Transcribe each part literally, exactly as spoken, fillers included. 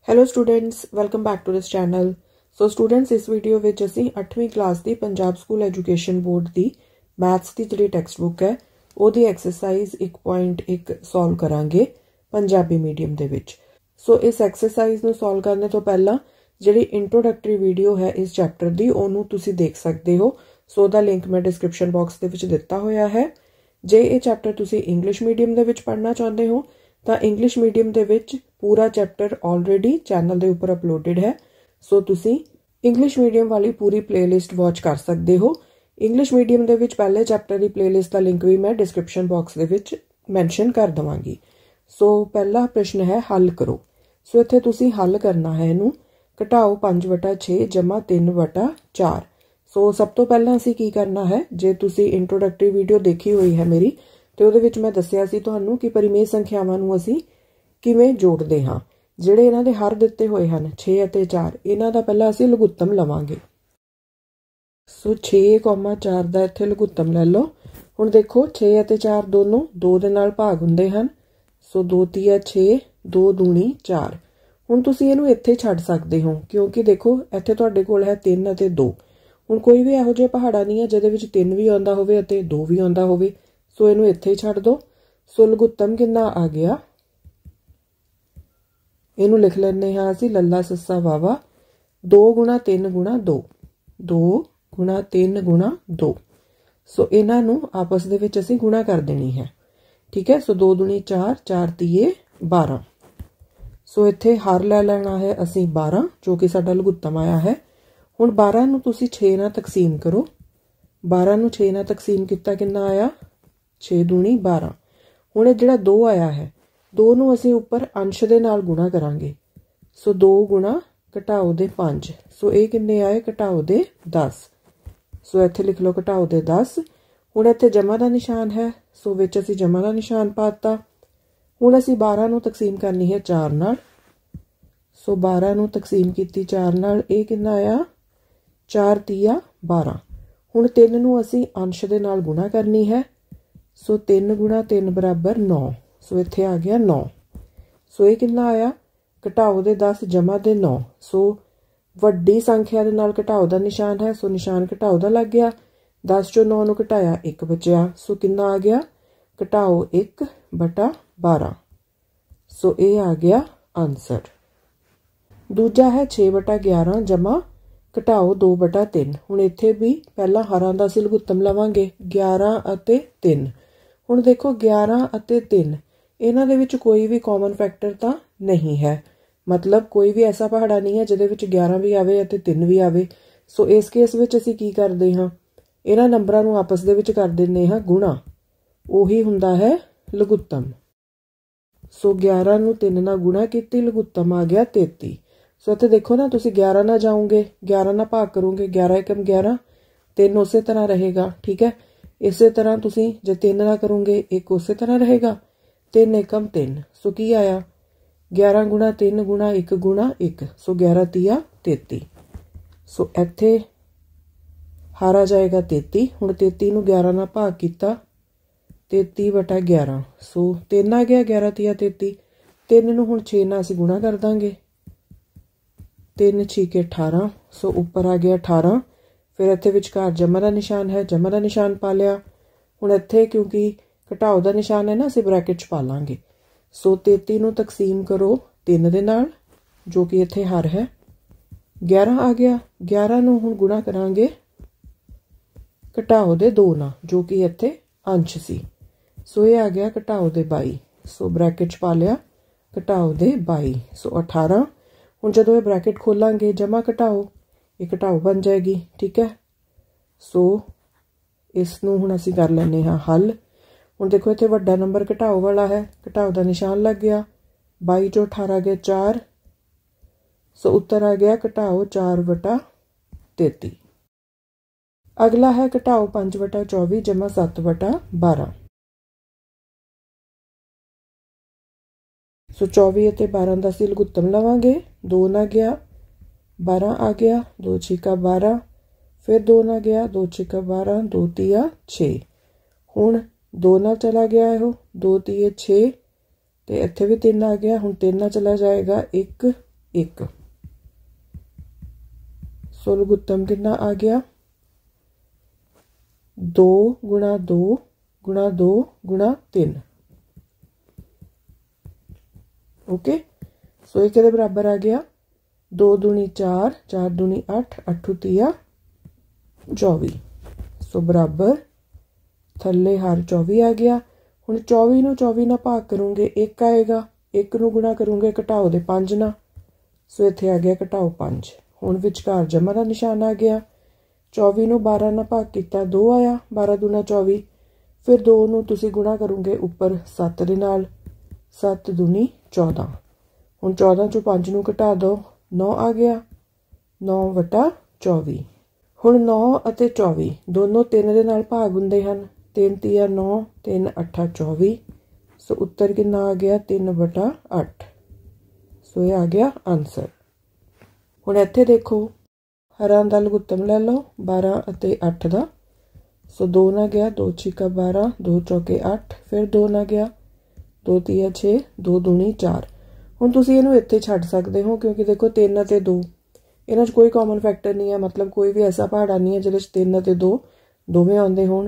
Hello students, welcome back to this channel. So students, इस video विच असीं अठवीं क्लास की पंजाब स्कूल एजुकेशन बोर्ड की मैथ्स की जिहड़ी टैक्सट बुक है उहदी एक्सरसाइज एक पॉइंट एक सॉल्व करांगे पंजाबी मीडियम दे विच। सो इस एक्सरसाइज नूं सॉल्व करने तो पहला जिहड़ी इंट्रोडक्टरी वीडियो है इस चैप्टर की उहनूं तुसीं देख सकते हो। सो दा लिंक मैं डिस्क्रिप्शन बॉक्स दे विच दिता होया है। जे ये चैप्टर तुसीं इंग्लिश मीडियम दे विच पढ़ना चाहते हो तो इंग्लिश मीडियम दे विच पूरा चैप्टर ऑलरेडी चैनल के उपर अपलोडेड है। सो तुसी इंग्लिश मीडियम वाली पूरी प्लेलिस्ट वॉच कर सकते हो। इंग्लिश मीडियम के विच पहले चैप्टर की प्लेलिस्ट का लिंक भी मैं डिस्क्रिप्शन बॉक्स के विच मैंशन कर देवांगी। सो पहला प्रश्न है हल करो। सो इत्थे तुसी हल करना है, इनू घटाओ पांच वटा छे जमा तीन वटा चार। सो सब तो पहला असीं की करना है, जे तुसी इंट्रोडक्टरी वीडियो देखी हुई है मेरी तो उहदे विच मैं दस्सिया सी तुहानूं कि परिमेय संख्यावां नूं असीं किवें जोड़दे हां। जिहड़े इन्हां दे हर दित्ते होए हन छे अते चार, इन्हां दा पहला असीं लघुत्तम लवांगे। सो छे कौमा चार दा इत्थे लघुत्तम लै लो। हुण देखो छे अते चार दोनों दो दे नाल भाग हुंदे हन। सो दो तीया छे, दो दूणी चार। हुण तुसीं इहनूं इत्थे छड्ड सकदे हो क्योंकि देखो इत्थे तुहाडे कोल है तीन अते दो। हुण कोई भी इहो जिहा पहाड़ा नहीं है जिहदे विच तीन भी आउंदा होवे अते दो भी आउंदा होवे। सो इहनूं इत्थे ही छड्ड दो। सो लघुत्तम कितना आ गया, इनू लिख लेने हाँ असी लला सस्सा वावा दो गुणा तीन गुणा दो, दो गुणा तीन गुणा दो। सो इन्हां नूं आपस दे विच असी गुणा कर देनी है। ठीक है। सो दो दूणी चार, चार तीए बारह। सो इत्थे हर लै लेना है असी बारह जो कि साडा लघुत्तम आया है। हुण बारह नूं तुसी छे नाल तकसीम करो। बारह नूं छे नाल तकसीम किता कितना आया, छे दूणी बारह। हुण इह जिहड़ा दो आया है दो नूं असीं उपर अंश दे नाल गुणा करांगे। सो दो गुणा घटाओ दे पांच। सो ये किन्ने आए, घटाओ दे दस। सो इत्थे लिख लो घटाओ दे दस। हुण इत्थे जमा दा निशान है, सो विच असीं जमा दा निशान पाता। हुण असीं बारह नूं तकसीम करनी है चार नाल। सो बारह नूं तकसीम कीती चार नाल, ये किन्ना आया, चार तीया बारह। हुण तीन नूं असीं अंश दे नाल गुणा करनी है। सो तीन गुणा तीन बराबर नौ। सो इत्थे आ गया नौ। सो ये कितना आया, घटाओ दे दस जमा दे नौ। सो वड्डी संख्या दे नाल घटाओ दा निशान है, सो निशान घटाओ दा लग गया। दस चो नौ नूं घटाया एक बचिया। सो कितना आ गया, घटाओ एक बटा बारह। सो ये आ गया आंसर। दूजा है छे बटा ग्यारह जमा घटाओ दो बटा तीन। हुण इत्थे भी पहला हरां दा असीं लघुत्तम लवांगे ग्यारह अते तीन। हुण देखो ग्यारह अते तीन इन्हां दे विच कोई भी कॉमन फैक्टर तो नहीं है, मतलब कोई भी ऐसा पहाड़ा नहीं है जिहदे विच ग्यारह भी आवे अते तीन भी आवे। सो इस केस विच असीं की करदे हां, इन्हां नंबरां नूं आपस दे विच कर दिंदे हां गुणा, उही हुंदा है लघुत्तम। सो ग्यारह नूं तीन नाल गुणा कीती, लघुत्तम आ गया तेती। सो इत्थे देखो ना, तुसीं ग्यारह ना जाओगे, ग्यारह ना भाग करोगे, ग्यारह एकम ग्यारह, तीन उस तरह रहेगा। ठीक है। इस तरह तुसीं जे तीन ना करोगे एक उस तरह रहेगा, तीन एकम तीन। सो की आया, ग्यारह गुणा तीन गुणा एक गुणा एक। सो ग्यारह तीया तेती। सो इत्थे हर आ जाएगा तेती। हुण तेती नूं ग्यारह नाल भाग कीता, तेती बटा ग्यारह। सो तीन आ गया, ग्यारह तीया तेती। तीन नूं हुण छे नाल असीं गुणा कर दांगे, तीन छीके अठारह। सो उपर आ गया अठारह। फिर इत्थे विचकार जमा का निशान है, जमा का निशान पा लिया। हुण इत्थे क्योंकि घटाओ का निशान है ना, असीं ब्रैकेट च पा लांगे। सो तेती नूं तकसीम करो तीन दे नाल जो कि इत्थे हर है, ग्यारह आ गया। ग्यारह नूं हुण गुणा करांगे घटाओ दे दो नाल जो कि इत्थे अंश सी। सो ये आ गया घटाओ दे बाई। सो ब्रैकेट च पा लिया घटाओ दे बाई। सो अठारह। हुण जदों ये ब्रैकेट खोलांगे जमा घटाओ, ये घटाओ बन जाएगी। ठीक है। सो इस नूं हुण असीं कर लैने हां हल। हुण देखो इत्थे वड्डा नंबर घटाओ वाला है, घटाओ दा निशान लग गया। बाई चो अठारह गया चार। सो उत्तर आ गया घटाओ चार बटा तेती। अगला है घटाओ पांच बटा चौबी जमा सत्त बटा बारह। सो चौबी अते बारह का असीं लघुत्तम लवांगे। दो ना गया, बारह आ गया, दो छीका बारह, फिर दो ना गया, दो छीका बारह, दो तीया छे। हुण दो ना चला गया है, दो तीए छे, ते इत्थे भी तीन आ गया। हुण तीन ना चला जाएगा एक, एक। सो लघुत्तम कितना आ गया, दो गुणा दो गुणा दो गुणा तीन। ओके, सो एक के बराबर आ गया, दो दूनी चार, चार दूनी अठ, अठू तीया चौबी। सो बराबर थले हर चौबी आ गया। हुण चौबी नूं चौबी नाल भाग करूंगे एक आएगा, एक नूं गुणा करूंगे घटाओ दे पांच ना, सो इत्थे आ गया घटाओ पांच। हुण विचकार जमा का निशान आ गया, चौबी नूं बारह नाल भाग किया दो आया, बारह दूना चौबी, फिर दो नूं तुसीं गुणा करोगे उपर सत्त दे नाल, सत्त दूनी चौदह। हुण चौदह चों पांच नूं घटा दो, नौ आ गया, नौ वटा चौबी। हुण नौ अते चौबी दोनों तीन दे नाल भाग हुंदे हन, तीन तीया नौ, तीन अठा चौबी। सो उत्तर कितना आ गया, तीन बटा अठ। सो ये आ गया आंसर। हुण इत्थे देखो, हरां दा लघुत्तम लै लो बारह अते अठ दा। सो दो ना गया, दो छिका बारह, दो चौके अठ, फिर दो ना गया, दो तीया छे, दो दूनी चार। हुण तुसीं इहनूं इत्थे छड्ड सकदे हो, क्योंकि देखो तीन अते दो इन्हां 'च कोई कॉमन फैक्टर नहीं है, मतलब कोई भी ऐसा पहाड़ा नहीं है जिहदे 'च तीन अते दो दोवें आउंदे होण।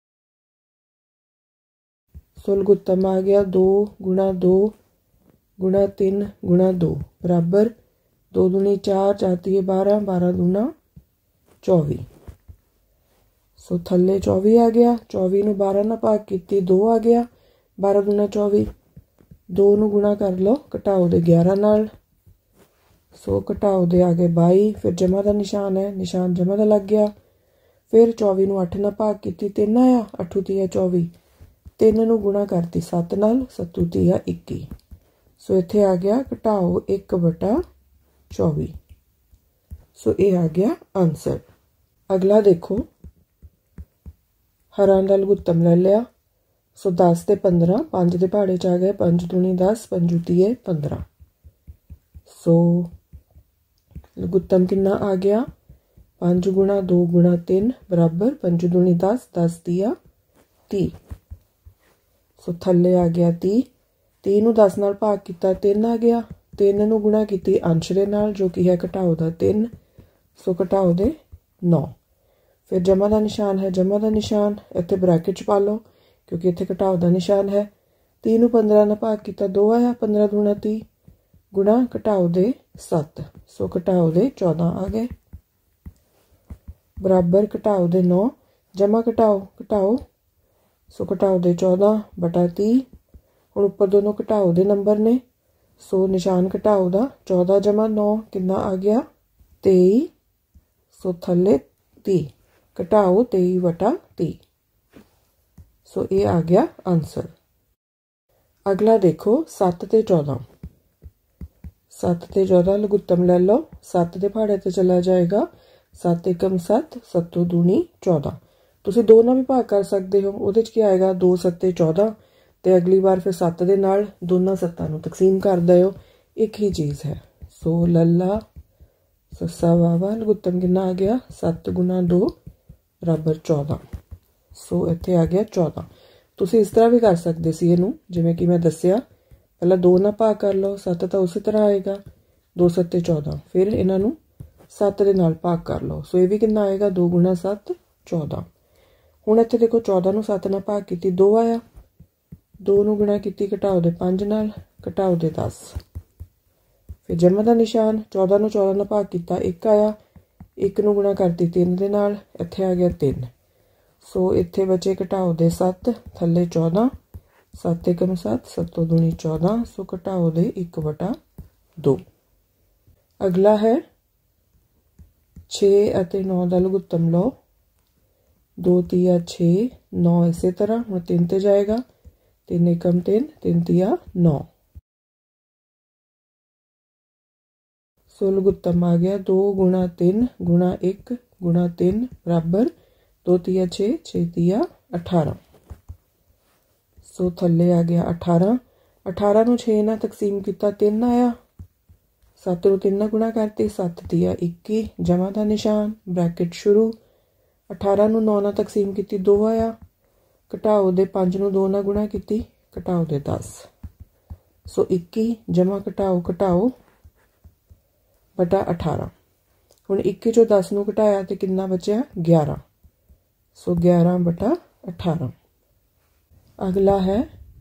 सो लघुत्तम आ गया दो गुणा दो गुणा तीन गुणा दो बराबर दो दूनी चार, चार तीए बारह, बारह दूना चौबी। सो थले चौबी आ गया, चौबी नूं बारह नाल भाग कीती दो आ गया, बारह दूना चौबी, दो नूं गुणा कर लो घटाओ दे ग्यारह नाल, सो घटाओ दे आ गए बाई। फिर जमा का निशान है, निशान जमा का लग गया। फिर चौबी नूं अठ नाल भाग कीती तीन आया, अठू तीया चौबी, तीन नूं गुणा करती सत्त नाल, सत्तू तीया इक्की। सो इत्थे आ गया घटाओ एक बटा चौबी। सो ये आ गया आंसर। अगला देखो, हरां दा लघुत्तम ले लिया। सो दस ते पंद्रह, पांच दे पहाड़े च आ गए, पंज दूनी दस, पंजू तीए पंद्रह। सो लघुत्तम कितना आ गया, पांच गुणा दो गुणा तीन बराबर पंज दूनी दस, दस तीया तीह। सो थले आ गया तीह, तीह नूं दस नाल भाग किया तीन आ गया, तीन नूं गुणा की अंश दे नाल जो कि है घटाओ दा तीन, सो घटाओ दे नौ। फिर जमा का निशान है, जमा का निशान इत्थे ब्रैकेट च पा लो क्योंकि इत्थे घटाओ का निशान है। तीह नूं पंद्रह नाल भाग किया दो आया, पंद्रह दूना तीह गुणा घटाओ दे सत्त, सो घटाओ दे चौदह आ गए बराबर घटाओ दे नौ, जमा घटाओ घटाओ, सो घटाओ दे चौदह बटा तीह। हुण उपर दोनों घटाओ दे नंबर ने, सो निशान घटाओ दा, चौदह जमा नौ कितना आ गया तेई, सो थले तीह, घटाओ तेई वटा तीह। सो ये आ गया आंसर। अगला देखो सत्त ते चौदह, सत्त ते चौदह लघुत्तम ले लो, सत्त के पहाड़े ते चला जाएगा, सत्त एकम सत्त, सत्तों दूनी चौदह। तुसीं दो नाल भी भाग कर सकते हो, उहदे च क्या आएगा दो सत्ते चौदह, ते अगली बार फिर सत्त दे नाल दोनों सत्तां नूं तकसीम कर दिओ, एक ही चीज़ है। सो लल्ला सस्सा वावा लघुत्तम कितना आ गया, सत्त गुणा दो बराबर चौदह। सो इत्थे आ गया चौदह। तुसीं इस तरह भी कर सकते सी इहनूं, जिवें कि मैं दस्सिया, पहला दो ना भाग कर लो, सत्त तो उस तरह आएगा, दो सत्ते चौदह, फिर इन्हां नूं सत्त दे नाल भाग कर लो, सो ये भी कितना आएगा दो गुणा सत्त चौदह। हुण इत्थे देखो चौदह नूं सत्त नाल भाग कीती दो आया, दो नूं गुणा कीती घटाओ दे पंज नाल, घटाओ दे दस। फिर जमा का निशान, चौदह नूं चौदह नाल भाग कीता एक आया, एक नूं गुणा करती तीन दे नाल, इत्थे आ गया तीन। सो इत्थे बचे घटाओ दे सत्त, थले चौदह, सत्त एकम सत्त, सत्तों दूनी चौदह, सो घटाओ दे एक बटा दो। अगला है छे अते नौ का लघुत्तम लो, दो तीया छे, नौ इसे तरह, हुण तीन ते जाएगा, तीन एकम तीन, तीन तीया नौ। सो लघुत्तम आ गया दो गुणा तीन गुणा एक गुणा तीन बराबर दो तीया छे, छे तीया अठारह। सो थले आ गया अठारह, अठारह नूं छे नाल तकसीम किया तीन आया, सत्त नूं तीन नाल गुणा करती, सत्त तीया इक्की, जमा का निशान ब्रैकेट शुरू, अठारह नूं नौ नाल तकसीम की दो आया, घटाओ दे पांच नूं दो नाल गुणा की, घटाओ दे दस, सो इक्की, जमा घटाओ घटाओ, बटा अठारह। हुण इक्की चों दस नूं घटाया तो कितना बचिया ग्यारह। सो ग्यारह बटा अठारह। अगला है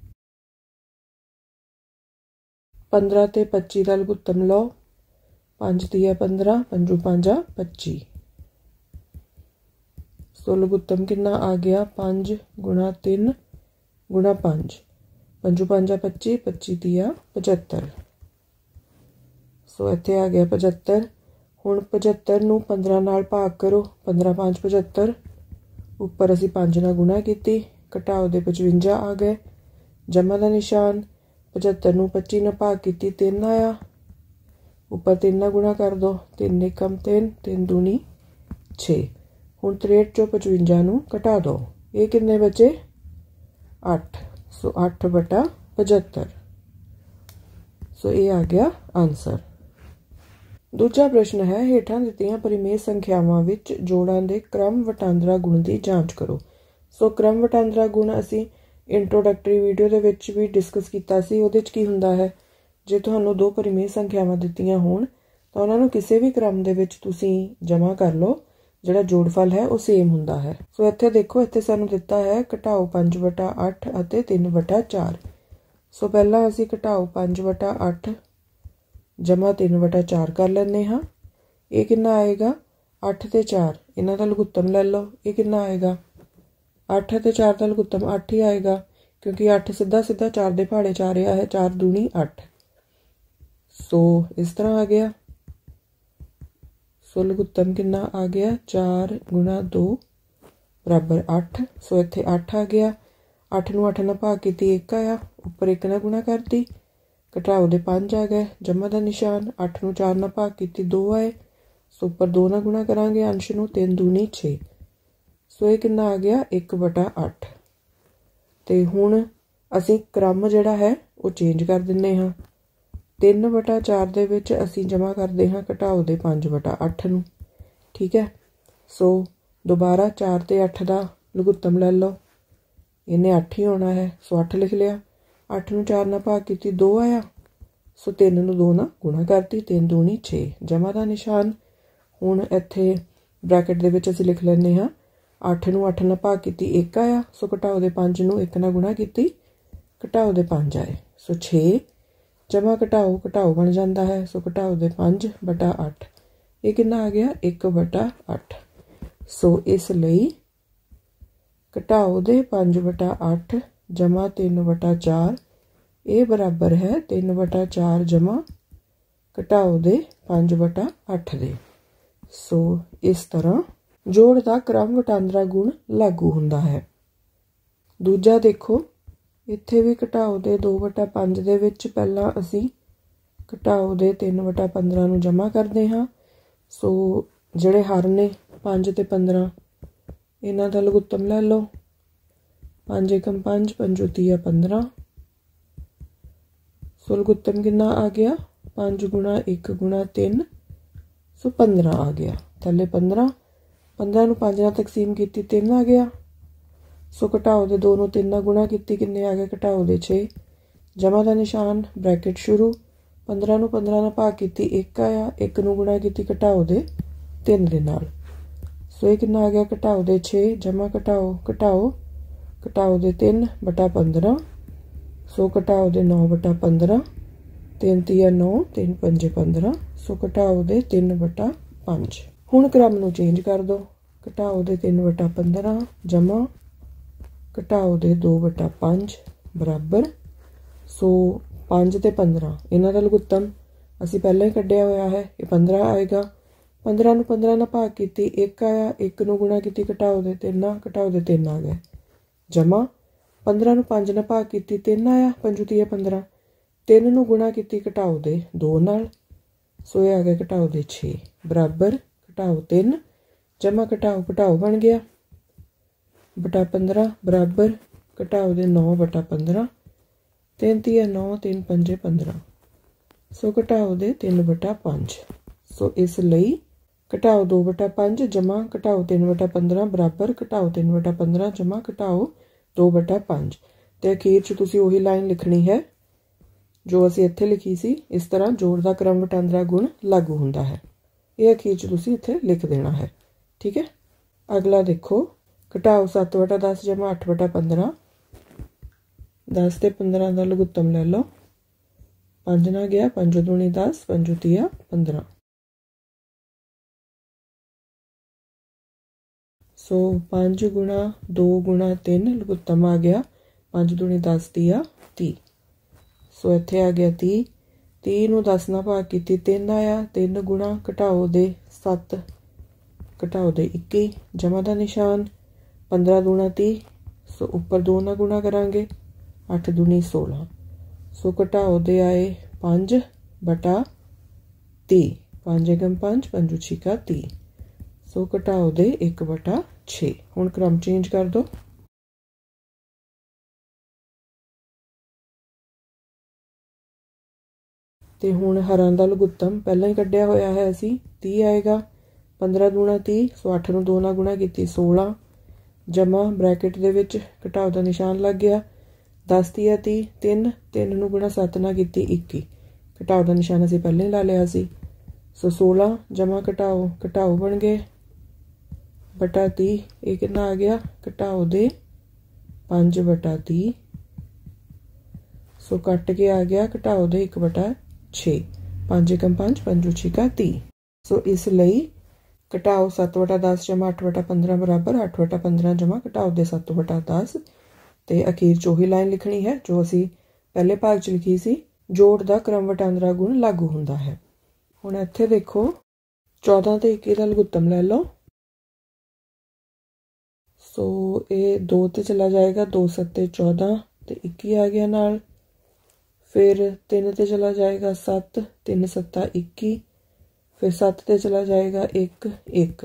पंद्रह ते पच्ची का लघुत्तम लो। पांच तीया पंद्रह, पंजू पांजा पच्ची। सो लघुत्तम कितना आ गया पांच गुणा तीन गुणा पांच। पंजू पांजा पच्ची, पच्ची तीया पचहत्तर। सो इत्थे आ गया पचहत्तर। हुण पचहत्तर नूं पंद्रह नाल भाग करो। पंद्रह पांच पचहत्तर। उपर असीं पांच नाल गुणा कीती, घटाओ दे पचवंजा आ गए। जमा का निशान। पचहत्तर नूं पच्ची नाल भाग कीती, तीन आया। उपर तीन नाल गुणा कर दो। तीन एकम तीन, तीन दूनी छे। हुण त्रेहठ चों पचवंजा नूं घटा दो। ये कितने बचे अठ। सो अठ बटा पचहत्तर। सो ये आ गया आंसर। दूजा प्रश्न है हेठां दित्तियां परिमेय संख्यावां विच जोड़ां दे क्रम वटांदरा गुण की जांच करो। सो क्रम वटांदरा गुण असीं इंट्रोडक्टरी वीडियो दे विच भी डिस्कस कीता सी। उहदे च की हुंदा है, जे तुहानूं दो परिमेय संख्यावां दित्तियां होण तां उहनां नूं किसी भी क्रम दे विच तुसीं जमा कर लो, जिहड़ा जोड़फल है वो सेम हुंदा है। सो इत्थे देखो, इत्थे सानूं दित्ता है घटाओ पांच बटा अठ अते तीन बटा चार। सो पहला असीं घटाओ पांच बटा अठ जमा तीन बटा चार कर लैंदे हाँ। ये कितना आएगा अठ ते चार, इन्हां दा लघुत्तम लै लो। ये कितना आएगा अठ ते चार का लघुत्तम अठ ही आएगा, क्योंकि अठ सीधा सीधा चार दे पहाड़े च आ रहा है। चार दूनी अठ। सो इस तरह आ गया। सो लघुत्तम कितना आ गया चार गुणा दो बराबर अठ। सो इत्थे अठ आ गया। अठ नूं अठ नाल भाग कीती, एक आया। उपर एक नाल गुणा करती, घटाओ दे पांच आ गए। जमा का निशान। अठ नूं चार नाल भाग कीती, दो आए। सो उपर दो नाल गुणा करांगे अंश नूं, तीन दूनी छे। सो ये कितना आ गया एक बटा अठ। तो हुण असीं क्रम जिहड़ा है वो चेंज कर दिंदे हाँ। तीन बटा चार दे विच असीं जमा करते हाँ घटाओ दे पांच बटा अठ नूं। ठीक है। सो दोबारा चार ते अठ का लघुत्तम लै लो। इन्हें अठ ही होना है। सो अठ लिख लिया। अठ नूं चार नाल भाग कीती, दो आया। सो तीन नूं दो नाल गुणा करती, तीन दूनी छे। जमा का निशान। हुण इत्थे ब्रैकेट दे विच असीं लिख लैंदे हाँ अठ नूं अठ नाल भाग कीती, एक आया। सो घटाओ दे पांच नूं एक नाल गुणा कीती, घटाओ दे पांच आए। सो छे। जमा घटाओ घटाओ बन जाता है। सो घटाओ दे पांच बटा अठ। ये कितना आ गया एक बटा अठ। सो इसलिए घटाओ दे पांच बटा अठ जमा तीन बटा चार ये बराबर है तीन बटा चार जमा घटाओ दे पांच बटा अठ दे। सो इस तरह जोड़ का क्रम वटांदरा गुण लागू हुंदा है। दूजा देखो, इत्थे भी घटाओ दे दो बटा पांच दे विच पहला असी घटाओ दे तीन बटा पंद्रह नूं जमा करते हाँ। सो जिहड़े हर ने पांच ते पंद्रह इन्हां दा लघुत्तम लै लो। पांच एकम पांच, पंजो तीया पंद्रह। सो लघुत्तम कितना आ गया पांच गुणा एक गुणा तीन। सो पंद्रह आ गया। थले पंद्रह, पंद्रह नूं पांच नाल तकसीम की तीन आ गया। सो घटाओ दे दो नूं तीन नाल गुणा की किन्ने आ गए घटाओ दे छे। जमा का निशान ब्रैकेट शुरू। पंद्रह नूं पंद्रह नाल भाग की एक आया। एक नूं गुणा की घटाओ दे तीन दे नाल। सो ये कितना आ गया घटाओ दे छे जमा घटाओ घटाओ घटाओ दे तीन बटा पंद्रह। सो घटाओ दे नौ बटा पंद्रह। तीन तीया नौ, तीन पंजे पंद्रह। सो घटाओ दे तीन बटा पांच। हुण क्रम नूं चेंज कर दो। घटाओ दे तीन बटा पंद्रह जमा घटाओ दे दो बटा पांच बराबर। सो पांच ते पंद्रह इन्हां दा लघुत्तम असीं पहले ही कढ़िया होया है। ये पंद्रह आएगा। पंद्रह नूं पंद्रह नाल भाग की एक आया। एक नूं गुणा की घटाओ दे तीन, घटाओ दे तीन आ गए। जमा पंद्रह नूं पांच नाल भाग की तीन आया। पंजू तीया पंद्रह। तीन नूं गुणा की घटाओ दे दो नाल। सो ये आ गया घटाओ दे छे बराबर घटाओ तीन जमा घटाओ घटाओ बन गया बटा पंद्रह बराबर घटाओ दे नौ बटा पंद्रह। तीन तीया नौ, तीन पंजे पंद्रह। सो घटाओ दे तीन बटा पांच। सो इसलिए घटाओ दो बटा पांच जमा घटाओ तीन बटा पंद्रह बराबर घटाओ तीन बटा पंद्रह जमा घटाओ दो बटा पांच। तो अखीर च तुसीं उही लाइन लिखनी है जो असी इत्थे लिखी सी इस तरह जोड़ का क्रम वटांदरा गुण लागू हुंदा है। ये अखीर च तुसीं इत्थे लिख देना है। ठीक है। अगला देखो, घटाओ सत्त बटा दस जमा अठ बटा पंद्रह। दस ते पंद्रह का लघुत्तम ले लो। पांच ना गया, पंजो दूनी दस, पंजो तिया पंद्रह। सो पांच गुणा दो गुणा तीन लघुत्तम आ गया, पांच दूनी दस तिया ती। सो इत्थे आ गया ती। ती नूं दस नाल भाग कीती तीन आया, तीन गुणा घटाओ दे सत्त, घटाओ दे इक्की, जमा का निशान, पंद्रह दूना ती। सो उपर दो ना गुणा करांगे, अठ दूनी सोलह। सो घटाओ दे आए पांच बटा ती, पांच एकम पांच, पंजो छिका ती। सो घटाओ दे एक बटा छे। हुण क्रम चेंज कर दो। ते हुण हरां दा लघुत्तम पहला ही कढ़िया होया है असी, तीह आएगा। पंद्रह दूना तीह, सो अठ नूं दो नाल गुणा कीती सोलह, जमा ब्रैकेट दे विच घटाओ दा निशान लग गया। दस तिया तीह, तीन, तीन नूं गुणा सत्त नाल कीती इक्की, घटाओ दा निशान असी पहले ही ला लिया सी। सो सोलह जमा घटाओ, घटाओ बन गए बटा तीह, ये कितना आ गया, घटाओ दे पांच बटा तीह। सो कट के आ गया घटाओ दे एक बटा छे, पांच एकम पांच, पंजो छिका तीह। सो इस लई घटाओ सत्त बटा दस जमा अठ बटा पंद्रह बराबर अठ बटा पंद्रह जमा घटाओ दे सत्त बटा दस। ते अखीर च ओही लाइन लिखनी है जो असी पहले भाग च लिखी सी, जोड़ का क्रम वटांदरा गुण लागू हुंदा है। हुण इत्थे देखो, चौदह ते इक्की का लघुत्तम ले लो। सो ये दो ते चला जाएगा, दो सत्ते चौदह ते इक्की आ गया नाल। फिर तीन ते चला जाएगा सत्त, तीन सत्ता इक्की। फिर सत्त ते चला जाएगा एक एक।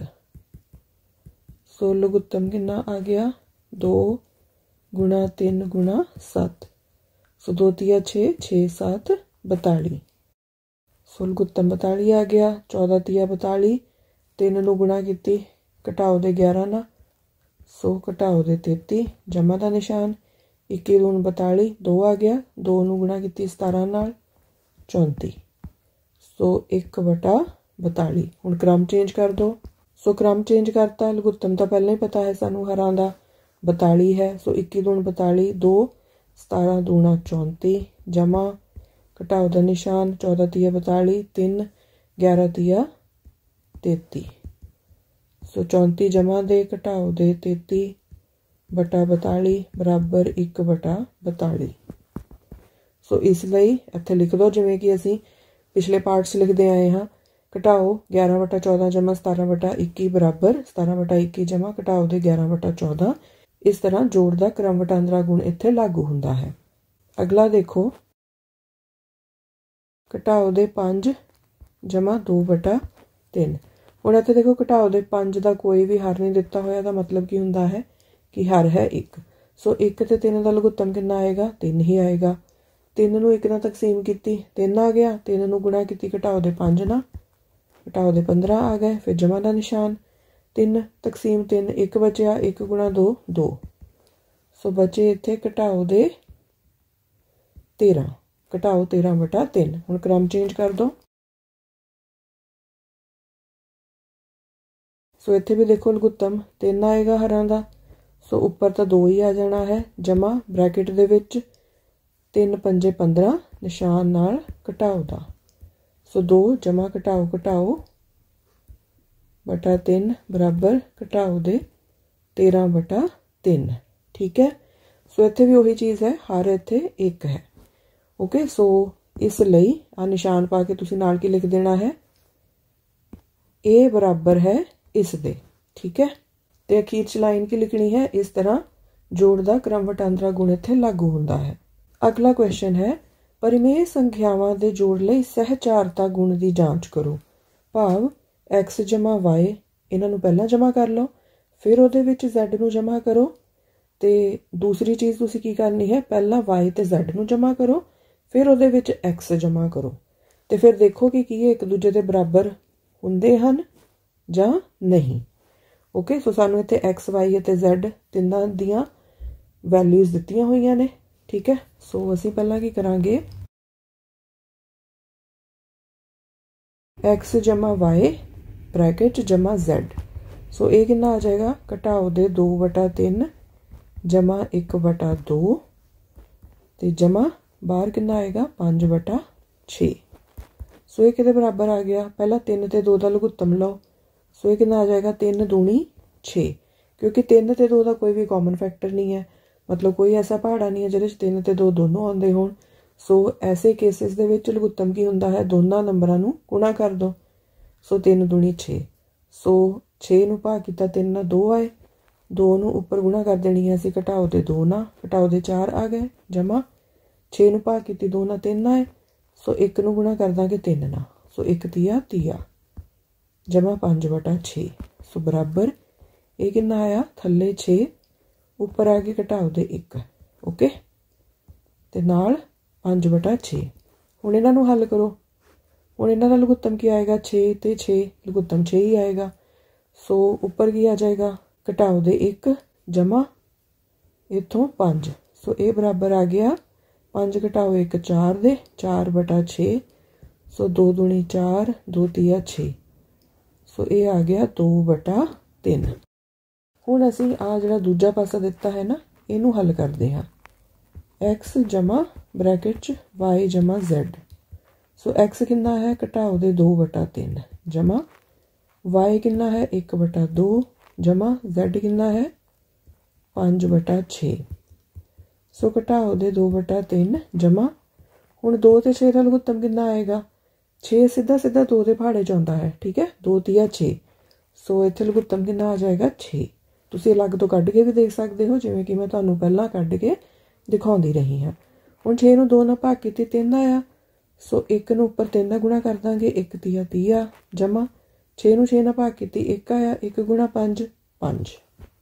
सो लघुत्तम कितना आ गया, दो गुणा तीन गुणा सत्त। सो दो तिया छे, छे सात बताली। सो लघुत्तम बताली आ गया। चौदह तिया बताली, तीन नूं गुणा कीती, घटाओ दे ग्यारह ना, सो घटाओ दे तेती, जमा का निशान, इक्की दून बताली, दो आ गया, दो नूं गुणा कीती सतारह नाल, चौंती। सो एक बटा बताली। हुण क्रम चेंज कर दो। सो क्रम चेंज करता, लघुत्तम तो पहले ही पता है सानू हरां दा बताली है। सो इक्की दून बताली, दो, सतारह दूना चौंती, जमा घटाओ का निशान, चौदह तिया बताली, तीन, ग्यारह तिया तेती। सो चौंती जमा दे घटाओ दे तेती बटा बताली बराबर एक बटा बताली। सो इसलिए इत्थे लिख दो जिवें कि असी पिछले पार्ट च लिखते आए हाँ, घटाओ ग्यारह बटा चौदह जमा सतारह बटा इक्की बराबर सतारह बटा इक्की जमा घटाओ दे ग्यारह बटा चौदह। इस तरह जोड़ का क्रम वटांदरा गुण इत्थे लागू हुंदा है। अगला देखो, घटाओ दे पांच जमा दो बटा तीन। हुण इत्थे देखो घटाओ दे पांच का कोई भी हर नहीं दिता होया, दा मतलब की हुंदा है कि हर है एक। सो एक ते तीन का लघुत्तम कितना आएगा, तीन ही आएगा। तीन नूं एक नाल तकसीम कीती, तीन आ गया, तीन नूं गुणा कीती, घटाओ दे पांच ना, घटाओ दे पंद्रह आ गए। फिर जमा का निशान, तीन तकसीम तीन, एक बचिया, एक गुणा दो, दो। सो बचे इत्थे घटाओ दे तेरह, घटाओ तेरह बटा तीन। हुण क्रम चेंज कर दो। सो इत्थे भी देखो लघुत्तम तीन आएगा हरां दा। सो उपर तो दो ही आ जाना है, जमा ब्रैकेट दे विच तीन पंजे पंद्रह, निशान नाल घटाओ दा। सो दो जमा घटाओ घटाओ बटा तीन बराबर घटाओ दे तेरह बटा तीन। ठीक है। सो इत्थे भी उही चीज़ है, हर इत्थे एक है। ओके। सो इस लई आ निशान पा के तुसीं नाल की लिख देना है, ए बराबर है इस दे। ठीक है। ते अखीर च लाइन की लिखनी है, इस तरह जोड़ का क्रम वटांदरा गुण इत्थे लागू हुंदा है। अगला क्वेश्चन है, परिमेय संख्यावां दे जोड़ लई सहचारता गुण की जांच करो। भाव एक्स जमा वाई, इन्हां नूं पहला जमा कर लो, फिर उहदे विच जैड नूं जमा करो। ते दूसरी चीज़ तुसीं की करनी है, पहला वाई ते जैड नूं जमा करो, फिर उहदे विच एक्स जमा करो। ते फिर देखो कि की एक दूजे के बराबर हुंदे हन जां नहीं। ओके। सो सानू इत्थे एक्स वाई अते जैड तिन्नां दियां वैल्यूज़ दित्तियां होईयां ने। ठीक है। सो असीं पहलां की करांगे, एक्स जमा वाई ब्रैकेट जमा जैड। सो ये कितना आ जाएगा, घटाओ दे दो बटा तीन जमा एक बटा दो तो जमा बाहर कितना आएगा पाँच बटा छे। सो ये कितने बराबर आ गया, पहला तीन तो दो का लघुत्तम लो। सो ये कितना आ जाएगा, तीन दूनी छे, क्योंकि तीन तो दो का कोई भी कॉमन फैक्टर नहीं है, मतलब कोई ऐसा पहाड़ा नहीं है जिहदे तीन तो दो दोनों आते होण। सो ऐसे केसिस दे विच लघुत्तम की हुंदा है, दोनों नंबरां नूं गुणा कर दो। सो तीन दूनी छे, सो छे नूं भाग किया तीन नाल दो आए, दो नूं उपर गुणा कर देनी है असीं, घटाओ दे दो ना घटाओ दे चार आ गए जमा छे नूं भाग की दो नाल तीन आए। सो एक नूं गुणा कर दांगे तीन नाल, सो एक तीया तीया जमा पाँच बटा छे। सो बराबर ये कितना आया, थल्ले छे उपर आ गए घटाओ दे एक, ओके ते नाल पाँच बटा छे। हुण इन्हां नूं हल करो, हुण इन्हां दा लघुत्तम की आएगा छे ते छे, लघुत्तम छे ही आएगा। सो उपर की आ जाएगा, घटाओ दे एक जमा इत्थों पाँच। सो ये बराबर आ गया पाँच घटाओ एक चार दे, चार बटा छे। सो दो दूनी चार, दो तीया छे। सो ये आ गया दो बटा तीन। हुण असीं आ जिहड़ा दूजा पासा दिता है ना, इनू हल करते हैं। एक्स जमा ब्रैकेट च वाई जमा जैड। सो एक्स कितना है, घटाओ दे दो बटा तीन जमा वाई कितना है एक बटा दो जमा जैड कितना है पाँच बटा छे। सो घटाओ दे दो बटा तीन जमा हुण दो तो छे का लघुत्तम कितना आएगा, छे सीधा सीधा दो के पहाड़े च आउंदा है, ठीक है, दो तीया छे। सो इत्थे लघुत्तम कितना आ जाएगा छे। तुसीं अलग तो कढ के भी देख सकते हो, जिवें कि मैं तुहानूं पहलां कढ के दिखाउंदी रही हाँ। हुण छे नूं दो नाल भाग कीती तीन आया, सो एक नूं उपर तीन नाल गुणा कर दांगे, एक तीया तीया जमा छे नूं छे नाल भाग कीती एक आया, एक गुणा पाँच पाँच।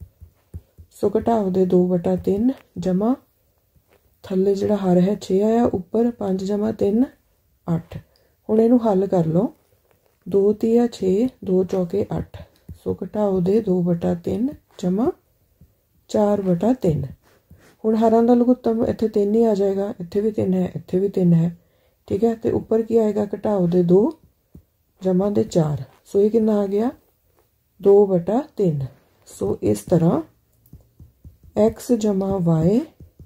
सो घटाओ दे दो बटा तीन जमा थल्ले जिहड़ा हर है छे आया, उपर पाँच जमा तीन अठ। हुण इहनूं हल कर लो, दो तीया छे दो चौके अठ। सो घटाओ दे दो बटा तीन जमा चार बटा तीन। हुण हरां दा लघुत्तम इत्थे तीन ही आ जाएगा, इत्थे भी तीन है इत्थे भी तीन है, ठीक है, तो उपर की आएगा घटाओ दे दो जमा दे चार। सो ये कितना आ गया दो बटा तीन। सो इस तरह एक्स जमा वाई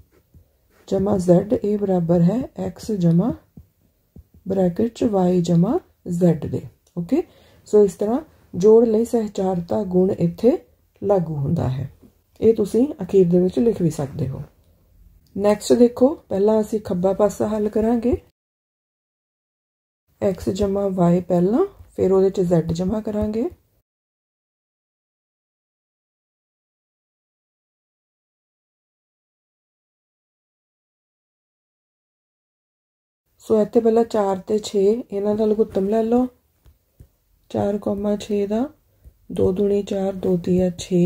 जमा जैड ए बराबर है एक्स जमा ब्रैकेट च वाई जमा जैड दे, ओके। सो इस तरह जोड़ लई सहचारता गुण इत्थे लागू हुंदा है। ये तुसीं अखीर दे विच लिख भी सकते हो। नैक्सट देखो, पहला असीं खब्बा पासा हल करांगे। एक्स जमा वाई पहला, फिर उहदे च जैड जमा करांगे। सो इत्थे पहला चार ते छे इन्हां दा लघुत्तम लै लो, चार कौमा छे का दो दूनी चार दो तीया छे।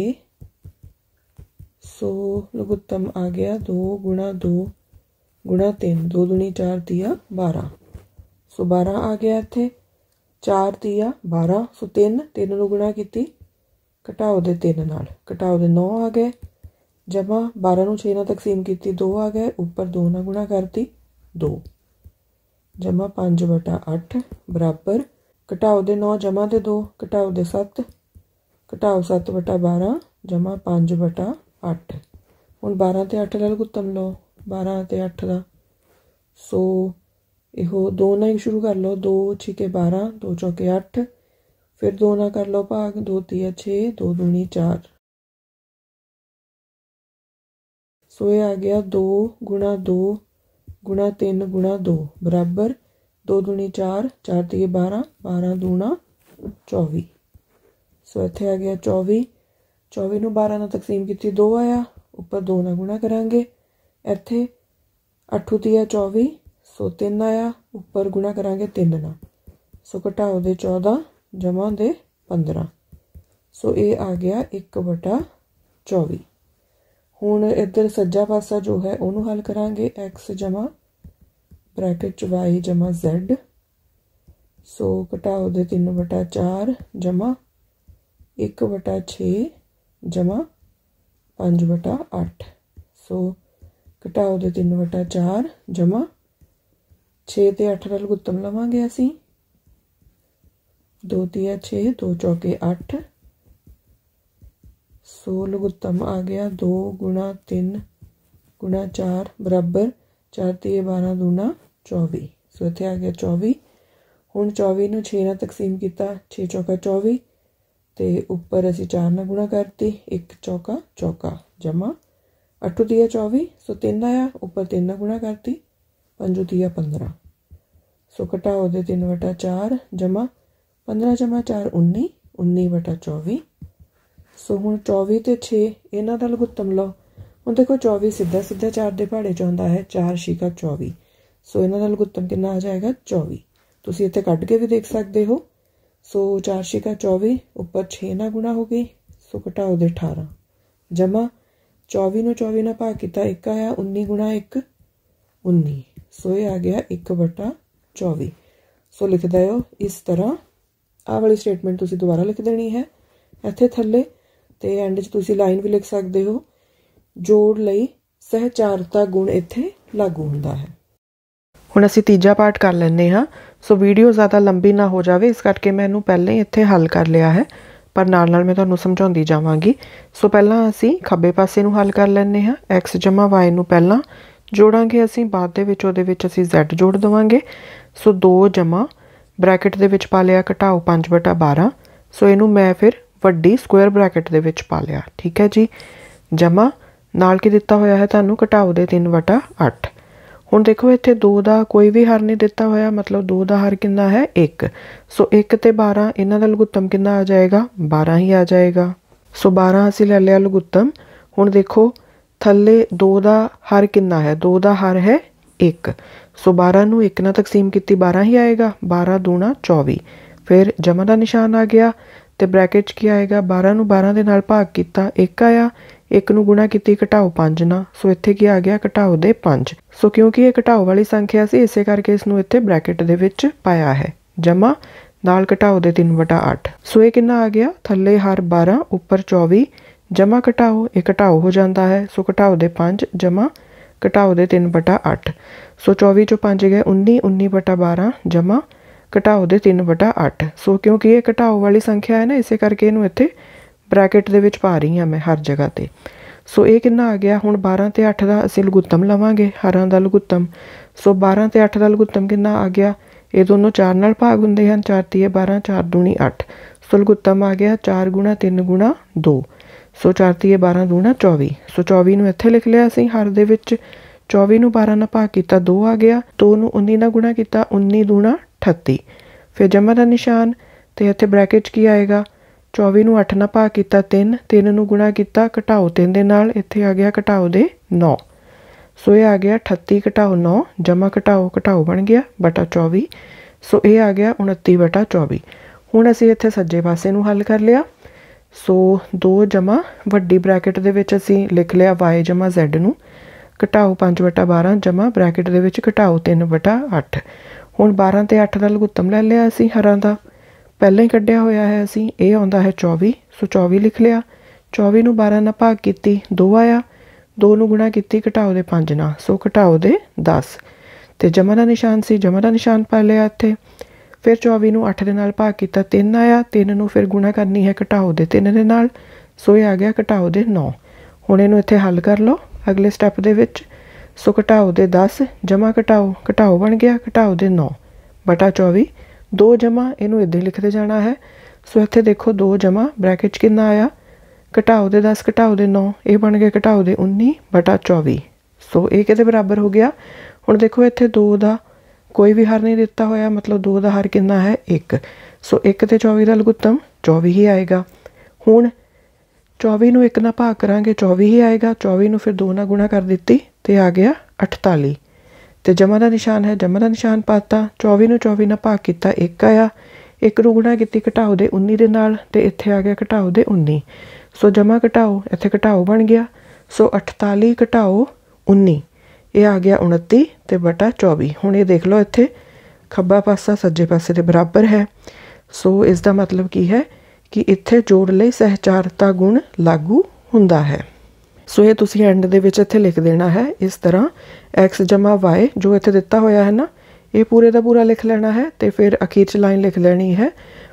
सो लघुत्तम आ गया दो गुणा दो गुणा तीन, दो दूनी चार तीया बारह। सो बारह आ गया इत्थे, चार तीया बारह। सो तीन तीन नूं गुणा की घटाओ दे तीन नाल, घटाओ दे नौ आ गए जमा बारह नूं छे नाल तकसीम की दो आ गए, उपर दो नाल गुणा करती दो जमा पाँच बटा अठ बराबर घटाओ दे नौ जमा दे दो घटाओ दे सत्त, घटाओ सत्त बटा बारह जमा पाँच बटा अठ। हुण बारह ते अठ दा लघुत्तम लो, बारह ते अठ का। सो इहो दो नाल ही शुरू कर लो, दो छिके बारह दो चौके अठ, फिर दो ना कर लो भाग, दो तीया छे दो दूनी चार। सो ये आ गया दो गुणा दो गुणा तीन गुणा दो बराबर दो दूनी चार चार तीए बारह बारह दूना चौबी। सो इत्थे आ गया चौबी, चौबी नूं बारह नाल तकसीम की दो आया, उपर दो नाल गुणा करांगे। इत्थे अठू तीया चौबी, सो तीन आया, उपर गुणा करांगे तीन नाल। सो घटाओ दे चौदह जमा दे पंद्रह। सो ये आ गया एक बटा चौबी। हुण इधर सज्जा पासा जो है उन्होंने हल करांगे। एक्स जमा ब्रैकेट च वाई जमा जैड। सो घटाओ दे तीन बटा चार जमा एक बटा छे जमा पाँच बटा अठ। सो घटाओ दे तीन बटा चार जमा छे ते अठ का लघुत्तम लवांगे असी, दो तिया छे, दो चौके अठ, सो लघुत्तम आ गया दो गुणा तीन गुणा चार बराबर चार तिये बारह दूना चौबी। सो इत्थे आ गया चौबी। हुण चौबी नूं छे नाल तकसीम किया, छे चौका चौबी, तो उपर असी चार नाल गुणा करती, एक चौका चौका जमा अठू तिया चौबी, सो तीन आया, उपर तीन नाल गुणा करती, पंजू तिया पंद्रह। सो घटाओ दे तीन वटा चार जमा पंद्रह जमा चार उन्नी, उन्नी वटा चौबी। सो हुण चौबी तो छे इन्हां दा लघुत्तम लो। हुण देखो चौबी सीधा सीधा चार दे पहाड़े च आउंदा है, चार छीका चौबी। सो इन्हां दा लघुत्तम कितना आ जाएगा चौबी। तुसीं इत्थे कढ के भी देख सकते हो। सो चार छीका चौबी, उपर छे ना गुणा हो गई, सो घटाओ दे अठारह जमा चौबी नूं चौबी नाल भाग किया, एक आया, उन्नी गुणा एक उन्नी। सो ये आ गया एक बटा चौबी। सो लिख दो इस तरह। आह वाली स्टेटमेंट तुसीं दोबारा लिख देनी है इत्थे थल्ले, ते एंड च तुसीं लाइन भी लिख सकते हो, जोड़ लई सहचारता गुण इत्थे लागू हुंदा है। हुण असीं तीजा पार्ट कर लैंदे हाँ। सो वीडियो ज़्यादा लंबी ना हो जाए, इस करके मैं इहनूं पहले ही इत्थे हल कर लिया है, पर नाल नाल मैं तुहानूं समझाउंदी जावांगी। सो पहलां असीं खब्बे पासे नूं हल कर लैंदे हाँ। एक्स जमा वाई नूं पहलां जोड़ांगे असीं, बाद दे विच उहदे विच असीं जैड जोड़ देवांगे। सो दो जमा ब्रैकेट दे विच पा लिया घटाओ पाँच बटा बारह। सो इहनूं मैं फिर वड्डी स्क्वेयर ब्रैकेट दे विच पा लिया, ठीक है जी। जमा नाल की दिता होया है तुहानूं घटाओ दे तीन बटा अठ। हुण देखो इत्थे दो दा कोई भी हर नहीं दिता होया, मतलब दो दा हर कितना है एक। सो एक ते बारह इन्हां दा लघुत्तम कितना आ जाएगा, बारह ही आ जाएगा। सो बारह असीं ले लिया लघुत्तम। हुण देखो थल्ले दो दा हर कितना है, दो दा हर है एक। सो बारह नूं एक नाल तकसीम की बारह ही आएगा, बारह दूना चौबी। फिर जमा का निशान आ गया, तो ब्रैकेट की आएगा, बारह नूं बारह दे नाल भाग किया, एक आया, एक नूं गुणा की घटाओ पाँच ना। सो इत्थे की आ गया घटाओ दे पाँच। सो क्योंकि ये घटाओ वाली संख्या सी, इसे करके इसनूं इत्थे ब्रैकेट दे विच पाया है। जमा नाल घटाओ दे तीन बटा अठ। सो ये कितना आ गया, थल्ले हर बारह उपर चौबी जमा घटाओ, ये घटाओ हो जाता है। सो घटाओ दे पाँच जमा घटाओ दे तीन बटा अठ। सो चौबी चो पाँच गए उन्नी, उन्नी बटा बारह जमा घटाओ दे तीन बटा अठ। सो क्योंकि ये घटाओ वाली संख्या है ना, इसे करके इनू इत्थे ब्रैकेट दे विच पा रही हाँ मैं हर जगह ते। सो ये कितना आ गया, हुण बारह ते अठ का असीं लघुत्तम लवांगे, हरां दा लघुत्तम। सो बारह ते अठ का लघुत्तम कितना आ गया, ये दोनों चार नाल भाग हुंदे हन, चार तिये बारह, चार दूनी अठ। सो लघुत्तम आ गया चार गुणा तीन गुणा दो। सो चार तिये बारह दूना चौबी। सो चौबी नूं इत्थे लिख लिया असीं हर दे विच, चौबी नूं बारह नाल भाग किया, दो आ गया, दो नूं उन्नी नाल गुणा किया, उन्नी दूना अठत्ती। फिर जमा का निशान, तो इत्थे ब्रैकेट की आएगा, चौबी नूं अठ नाल भाग किया तीन, तीन नूं गुणा किया घटाओ तीन दे नाल, इत्थे आ गया घटाओ दे नौ। सो ये आ गया अठत्ती घटाओ नौ जमा घटाओ घटाओ बन गया बटा चौबी। सो ये आ गया उनत्ती बटा चौबी। हुण असीं इत्थे सज्जे पासे नूं हल कर लिया। सो दो जमा वड्डी ब्रैकेट दे विच असीं लिख लिया वाई जमा जैड नूं घटाओ पाँच बटा बारह जमा ब्रैकेट दे विच घटाओ तीन बटा अठ। हुण बारह ते अठ का लघुत्तम ले लिया असीं हरां दा, पहले ही कढ़िया होया है असीं, ये आउंदा है चौबी। सो चौबी लिख लिया, चौबी नूं बारह नाल भाग की, दो आया, दो नूं गुणा की घटाओ दे पाँच ना। सो घटाओ दे दस। तो जमा का निशान सी, जमा का निशान पा लिया इत्थे। फिर चौबी नूं अठ दे नाल भाग किया, तीन आया, तीन नूं फिर गुणा करनी है घटाओ दे तीन दे नाल। सो ये आ गया घटाओ दे नौ। हुण इहनूं इत्थे हल कर लो अगले स्टैप दे विच। सो घटाओ दे दस जमा घटाओ घटाओ बन गया घटाओ दे नौ बटा चौबी। दो जमा इनू इदां लिखते जाना है। सो इत्थे देखो दो जमा ब्रैकेट च कितना आया, घटाओ दे दस घटाओ दे नौ, ये बन गया घटाओ दे उन्नी बटा चौबी। सो ये किहदे बराबर हो गया। हुण देखो इत्थे दो दा कोई भी हर नहीं दिता होया, मतलब दो दा हर कितना है एक। सो एक ते चौबी का लघुत्तम चौबी ही आएगा। हुण चौबी नूं एक नाल भाग करांगे, चौबी ही आएगा। चौबी नूं फिर दो नाल गुणा कर दित्ती ते आ गया अठताली। तो जमा का निशान है, जमा का निशान पाता, चौबी नूं चौबी नाल भाग किया, एक आया, एक नूं गुणा की घटाओ दे उन्नी दे नाल, ते इत्थे आ गया घटाओ दे उन्नी। सो जमा घटाओ इत्थे घटाओ बन गया। सो अठताली घटाओ उन्नी, ये आ गया उनत्ती ते बटा चौबी। हुण ये देख लो इत्थे खब्बा पासा सज्जे पासे दे बराबर है। सो इसका मतलब की है कि इत्थे जोड़ लई सहचारता गुण लागू हुंदा है। सो ये तुसीं एंड दे विच इत्थे लिख देना है इस तरह, एक्स जमा वाई जो इत्थे दिता होया है ना, ये पूरे का पूरा लिख लेना है। तो फिर अखीर च लाइन लिख लेनी है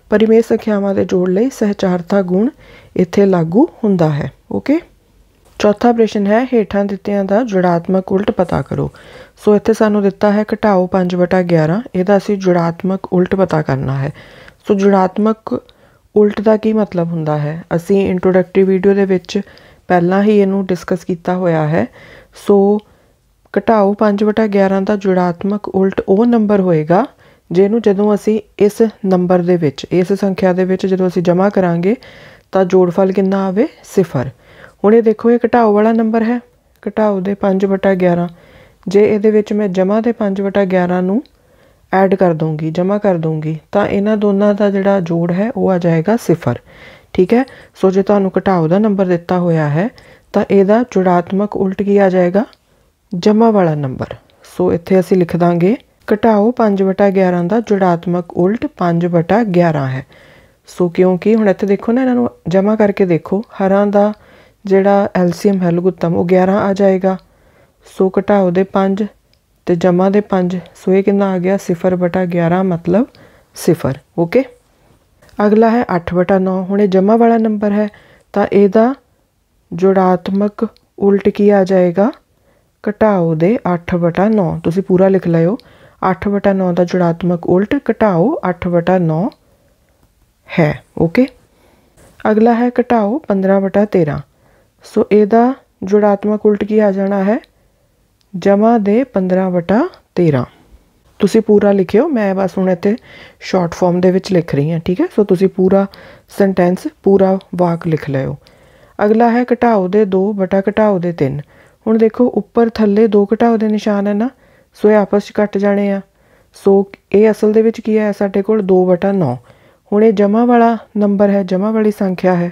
परिमेय संख्यावां दे जोड़ लई सहचारता गुण इत्थे लागू हुंदा है। ओके, चौथा प्रश्न है हेठां दित्तियां दा जुड़ात्मक उल्ट पता करो। सो इत्थे सानू दिता है घटाओ पाँच बटा ग्यारह, इहदा असीं जुड़ात्मक उल्ट पता करना है। सो जुड़ात्मक उल्ट का की मतलब हुंदा है, असीं इंट्रोडक्टरी वीडियो दे विच पहलां ही इहनूं डिस्कस कीता होया है। सो घटाओ पाँच बटा ग्यारह का जुड़ात्मक उल्ट वो नंबर होएगा जिहनूं जदों असीं इस नंबर दे विच इस संख्या दे विच जदों असीं जमा करांगे तां जोड़फल कितना आवे सिफर। हुण ये देखो ये घटाओ वाला नंबर है, घटाओ दे पाँच बटा ग्यारह, जे इहदे विच मैं जमा दे पाँच बटा ग्यारह नूं ऐड कर दूँगी जमा कर दूँगी तो इन्हां दोनों का जिहड़ा जोड़ है वो आ जाएगा सिफर। ठीक है, सो जे तुहानूं घटाओ का नंबर दिता होया है तो इहदा जुड़ात्मक उल्ट की आ जाएगा जमा वाला नंबर। सो इत्थे असीं लिख दांगे घटाओ पाँच बटा ग्यारह का जुड़ात्मक उल्ट पाँच बटा ग्यारह है। सो क्योंकि हुण इत्थे देखो ना इन्हां नूं जमा करके देखो, हरां दा जिहड़ा एलसीएम है लघुत्तम वो ग्यारह आ जाएगा। सो घटाओ दे पाँच ते जमा दे पाँच, सो ये कितना आ गया सिफर बटा ग्यारह मतलब सिफर। ओके, अगला है अठ बटा नौ। हुण ये जमा वाला नंबर है तो इहदा जुड़ात्मक उल्ट की आ जाएगा घटाओ दे अठ बटा नौ। तुसीं पूरा लिख लिओ, अठ बटा नौ का जुड़ात्मक उल्ट घटाओ अठ बटा नौ है। ओके, अगला है घटाओ पंद्रह बटा तेरह। सो इहदा जुड़ात्मक उल्ट की आ जाना है जमा दे पंद्रह बटा तेरह। तुसीं पूरा लिखियो, मैं बस हुण इत्थे शॉर्ट फॉर्म दे विच लिख रही हाँ। ठीक है, सो तुसीं पूरा सेंटेंस पूरा वाक लिख लिओ। अगला है घटाओ दे दो बटा घटाओ दे तीन। हुण देखो उपर थल्ले दो घटाओ दे निशान है ना, सो ये आपस च कट जाने आ। सो ये असल दे विच की है साडे कोल दो बटा नौ। हुण ये जमा वाला नंबर है, जमा वाली संख्या है,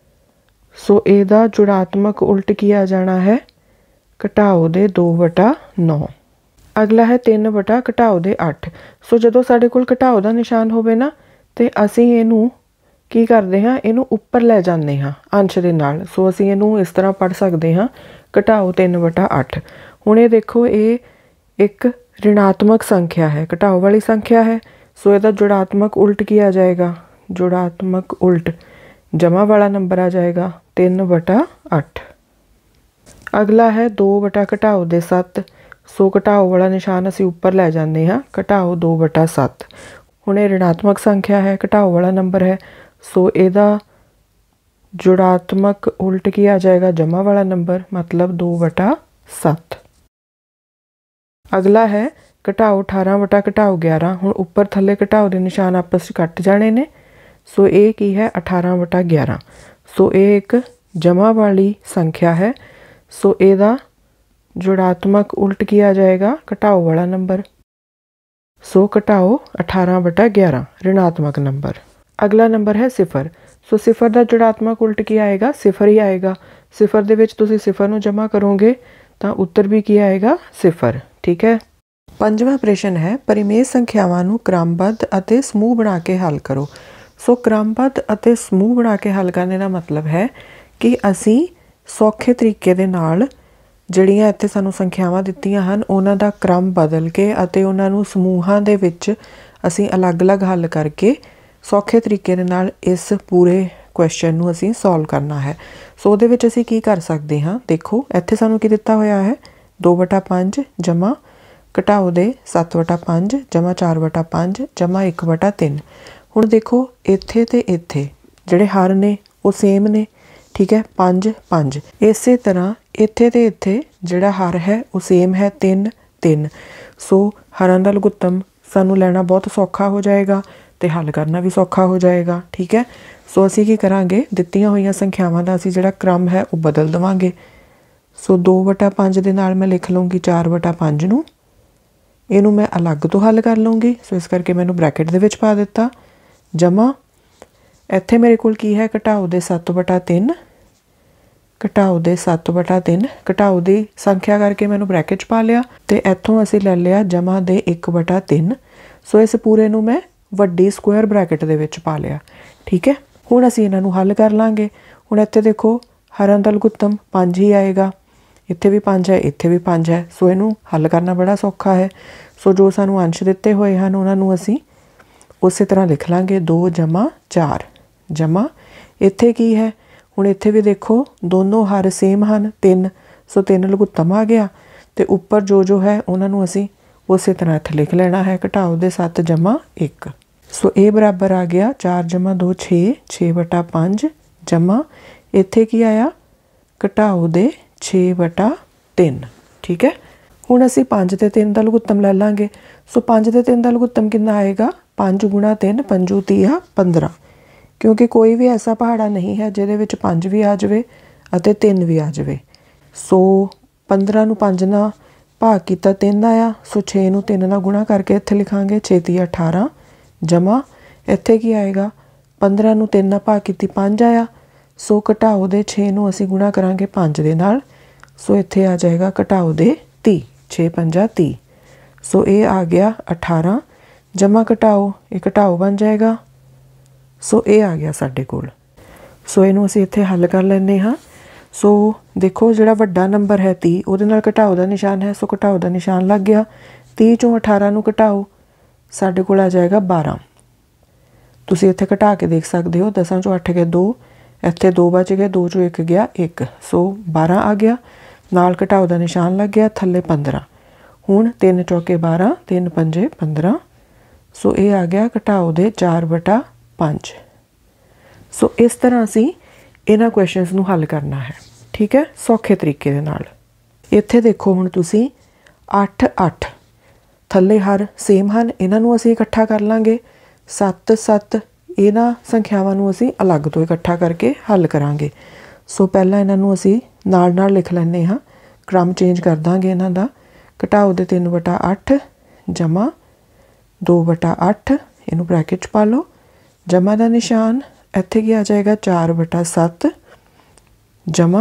सो इहदा जुड़ात्मक उल्ट की आ जाना है घटाओ दे दो बटा नौ। अगला है तीन बटा घटाओ दे अठ। सो जदों साडे कोल घटाओ दा निशान होवे ना ते असीं इहनूं की करते हाँ, इनू उपर लै जाते हाँ अंश के नाल। सो असीं इनू इस तरह पढ़ सकते हाँ घटाओ तीन बटा अठ। हुण ये देखो ये एक ऋणात्मक संख्या है, घटाओ वाली संख्या है, सो इसदा जुड़ात्मक उल्ट की आ जाएगा, जुड़ात्मक उल्ट जमा वाला नंबर आ जाएगा तीन बटा अठ। अगला है दो बटा घटाओ दे सत्त। सो घटाओ वाला निशान असीं उपर लै जाते हाँ, घटाओ दो बटा सत्त। हुण ये ऋणात्मक संख्या है, घटाओ वाला नंबर है, सो इहदा जुड़ात्मक उल्ट की आ जाएगा जमा वाला नंबर मतलब दो बटा सत्त। अगला है घटाओ अठारह बटा घटाओ ग्यारह। हुण उपर थल्ले घटाओ के निशान आपस कट जाने ने, सो ये की है अठारह बटा ग्यारह। सो ये एक जमा वाली संख्या है, सो इहदा जुड़ात्मक उल्ट की आ जाएगा घटाओ वाला नंबर। सो घटाओ अठारह बटा ग्यारह ऋणात्मक नंबर। अगला नंबर है सिफर। सो सिफर का जुड़ात्मक उल्ट की आएगा सिफर ही आएगा। सिफर दे विच तुसीं सिफर नूं जमा करोगे तो उत्तर भी की आएगा सिफर। ठीक है, पंजवां प्रश्न है परिमेय संख्यावां नूं क्रमबद्ध अते समूह बना के हल करो। सो क्रमबद्ध अते समूह बना के हल करने का मतलब है कि असीं सौखे तरीके दे नाल ਜਿਹੜੀਆਂ ਇੱਥੇ ਸਾਨੂੰ ਸੰਖਿਆਵਾਂ ਦਿੱਤੀਆਂ ਹਨ ਉਹਨਾਂ ਦਾ ਕ੍ਰਮ ਬਦਲ ਕੇ ਅਤੇ ਉਹਨਾਂ ਨੂੰ ਸਮੂਹਾਂ ਦੇ ਵਿੱਚ ਅਸੀਂ ਅਲੱਗ-ਅਲੱਗ ਹੱਲ ਕਰਕੇ ਸੌਖੇ ਤਰੀਕੇ ਦੇ ਨਾਲ ਇਸ ਪੂਰੇ ਕੁਐਸਚਨ ਨੂੰ ਅਸੀਂ ਸੋਲਵ ਕਰਨਾ ਹੈ। ਸੋ ਉਹਦੇ ਵਿੱਚ ਅਸੀਂ ਕੀ ਕਰ ਸਕਦੇ ਹਾਂ, ਦੇਖੋ ਇੱਥੇ ਸਾਨੂੰ ਕੀ ਦਿੱਤਾ ਹੋਇਆ ਹੈ दो बटा पाँच जमा घटाओ दे सत्त बटा पाँच जमा चार बटा पाँच जमा एक बटा तीन। हुण देखो इत्थे ते इत्थे जिहड़े हर ने वो सेम ने, ठीक है, पाँच पाँच। इस तरह इत्थे ते इत्थे जिहड़ा हर है वो सेम है तीन तीन। सो हरां दा लघुत्तम सानू लैना बहुत सौखा हो जाएगा तो हल करना भी सौखा हो जाएगा। ठीक है, सो असीं की करांगे दित्तियां होईयां संख्यावां दा असीं जिहड़ा क्रम है वो बदल देवांगे। सो दो बटा पाँच दे नाल मैं लिख लूँगी चार बटा पाँच नूं, इहनूं मैं अलग तो हल कर लूँगी। सो इस करके मैनूं ब्रैकेट दे विच पा दिता जमा इत्थे मेरे कोल की है घटाओ दे सत्त बटा तीन, घटाओ दे सत्त बटा तीन घटाओ दी संख्या करके मैनूं ब्रैकेट च पा लिया तो इत्थों असीं लै लिया जमा दे एक बटा तीन। सो इस पूरे नूं मैं वड्डी स्क्वायर ब्रैकेट दे विच पा लिया। ठीक है, हुण असीं इन्हां नूं हल कर लांगे। हुण इत्थे देखो हरां दा लघुत्तम पाँच ही आएगा, इत्थे भी पाँच है इत्थे भी पाँच है। सो इनू हल करना बड़ा सौखा है। सो जो सानू अंश दिते हुए हैं उन्होंने असीं उस तरह लिख लांगे दो जमा चार जमा इत्थे की है हुण इत्थे भी देखो दोनों हर सेम हैं तीन, सो तीन लघुत्तम आ गया तो उपर जो जो है उन्होंने असी उस तरह इत्थे लिख लेना है घटाओ दे सत्त जमा एक। सो ये बराबर आ गया चार जमा दो छे, छे बटा पाँच जमा इत्थे की आया घटाओ दे छे बटा तीन। ठीक है, हुण असी पाँच ते तीन का लघुत्तम लै लांगे। सो पाँच ते तीन का लघुत्तम कितना आएगा पाँच गुणा तीन पंजू तीया पंद्रह, क्योंकि कोई भी ऐसा पहाड़ा नहीं है जिहदे विच पाँच भी आ जाए अते तीन भी आ जाए। सो पंद्रह नूं पाँच नाल भाग किया तीन आया, सो छे नूं तीन नाल गुणा करके इत्थे लिखांगे छे तीया अठारह जमा इत्थे की आएगा पंद्रह नूं तीन नाल भाग की पाँच आया, सो घटाओ दे छे नूं असीं गुणा करांगे पाँच दे नाल, सो इत्थे आ जाएगा घटाओ दे तीह, छे पंजा तीह। सो ये आ गया अठारह जमा घटाओ ये घटाओ बन जाएगा। सो ये आ गया साडे कोल। सो इनू असीं इत्थे हल कर लैंदे हाँ। सो देखो जिहड़ा वड्डा नंबर है तीह उहदे नाल घटाओ दा निशान है, सो घटाओ दा निशान लग गया। तीह चों अठारह नूं घटाओ साडे कोल आ जाएगा बारह। तुसीं इत्थे घटा के देख सकते हो, दसां चों अठ गए दो, इत्थे दो बच गए, दो चों एक गया एक, सो बारह आ गया। नाल घटाओ दा निशान लग गया, थल्ले पंद्रह। हुण तीन चौके बारह, तीन पंजे पंद्रह, सो ये आ गया घटाओ दे चार बटा पाँच। सो इस तरह असी इन्हां क्वेश्चनस नूं हल करना है। ठीक है, सौखे तरीके दे नाल। इत्थे देखो हुण तुसीं अठ अठ थल्ले हर सेम हैं, इन्हां नूं असीं इकट्ठा कर लांगे। सत्त सत्त इन्हां संख्यावां नूं असीं अलग तो इकट्ठा करके हल करांगे। सो पहला इन्हां नूं असीं नाल नाल लिख लैंदे हाँ, क्रम चेंज कर दांगे इन्हां दा। घटाओ दे तीन बटा अठ जमा दो बटा अठ, इनू ब्रैकेट च पा लो, जमा का निशान इत्थे की आ जाएगा चार बटा सत्त जमा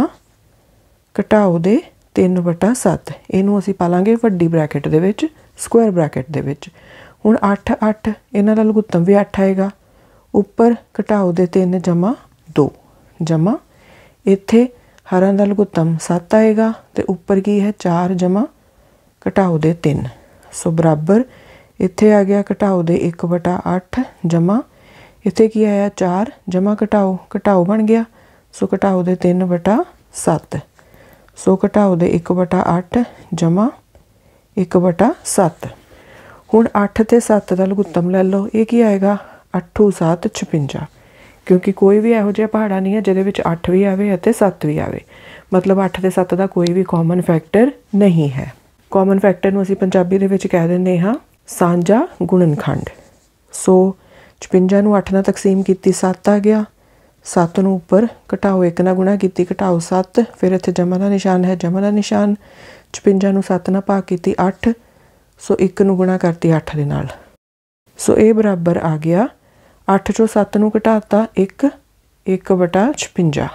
घटाओ दे तीन बटा सत्त, इनू असीं पा लांगे वड्डी ब्रैकेट दे विच, स्क्वायर ब्रैकेट दे विच। हुण अठ अठ इन्हां दा लघुत्तम भी अठ आएगा, उपर घटाओ दे तीन जमा दो जमा इत्थे हरां दा लघुत्तम सत्त आएगा तो उपर की है चार जमा घटाओ दे तीन। सो बराबर इत्थे आ गया घटाओ दे एक बटा अठ जमा इत्थे की आया चार जमा घटाओ घटाओ बन गया, सो घटाओ दे तीन बटा सत्त। सो घटाओ दे एक बटा अठ जमा एक बटा सत्त। हुण अठ ते सत्त का लघुत्तम लै लो, ये की आएगा अठू सत्त छपिंजा, क्योंकि कोई भी इहो जिहा पहाड़ा नहीं है जिहदे विच अठ भी आवे अते सत्त भी आवे, मतलब अठ ते सत्त का कोई भी कॉमन फैक्टर नहीं है। कॉमन फैक्टर नूं असीं पंजाबी दे विच कह दिंदे हां सांझा गुणनखंड। सो छपिंजा नूं अठ नाल तकसीम कीती सत्त आ गया, सत्त नूं उपर घटाओ एक नाल गुणा कीती घटाओ सत्त, फिर इत्थे जमा का निशान है जमा का निशान, छपिंजा नूं सत्त नाल भाग कीती अठ, सो एक नूं गुणा करती अठ दे नाल। सो ये बराबर आ गया अठ चों सत्त नूं घटाता एक, एक बटा छपिंजा।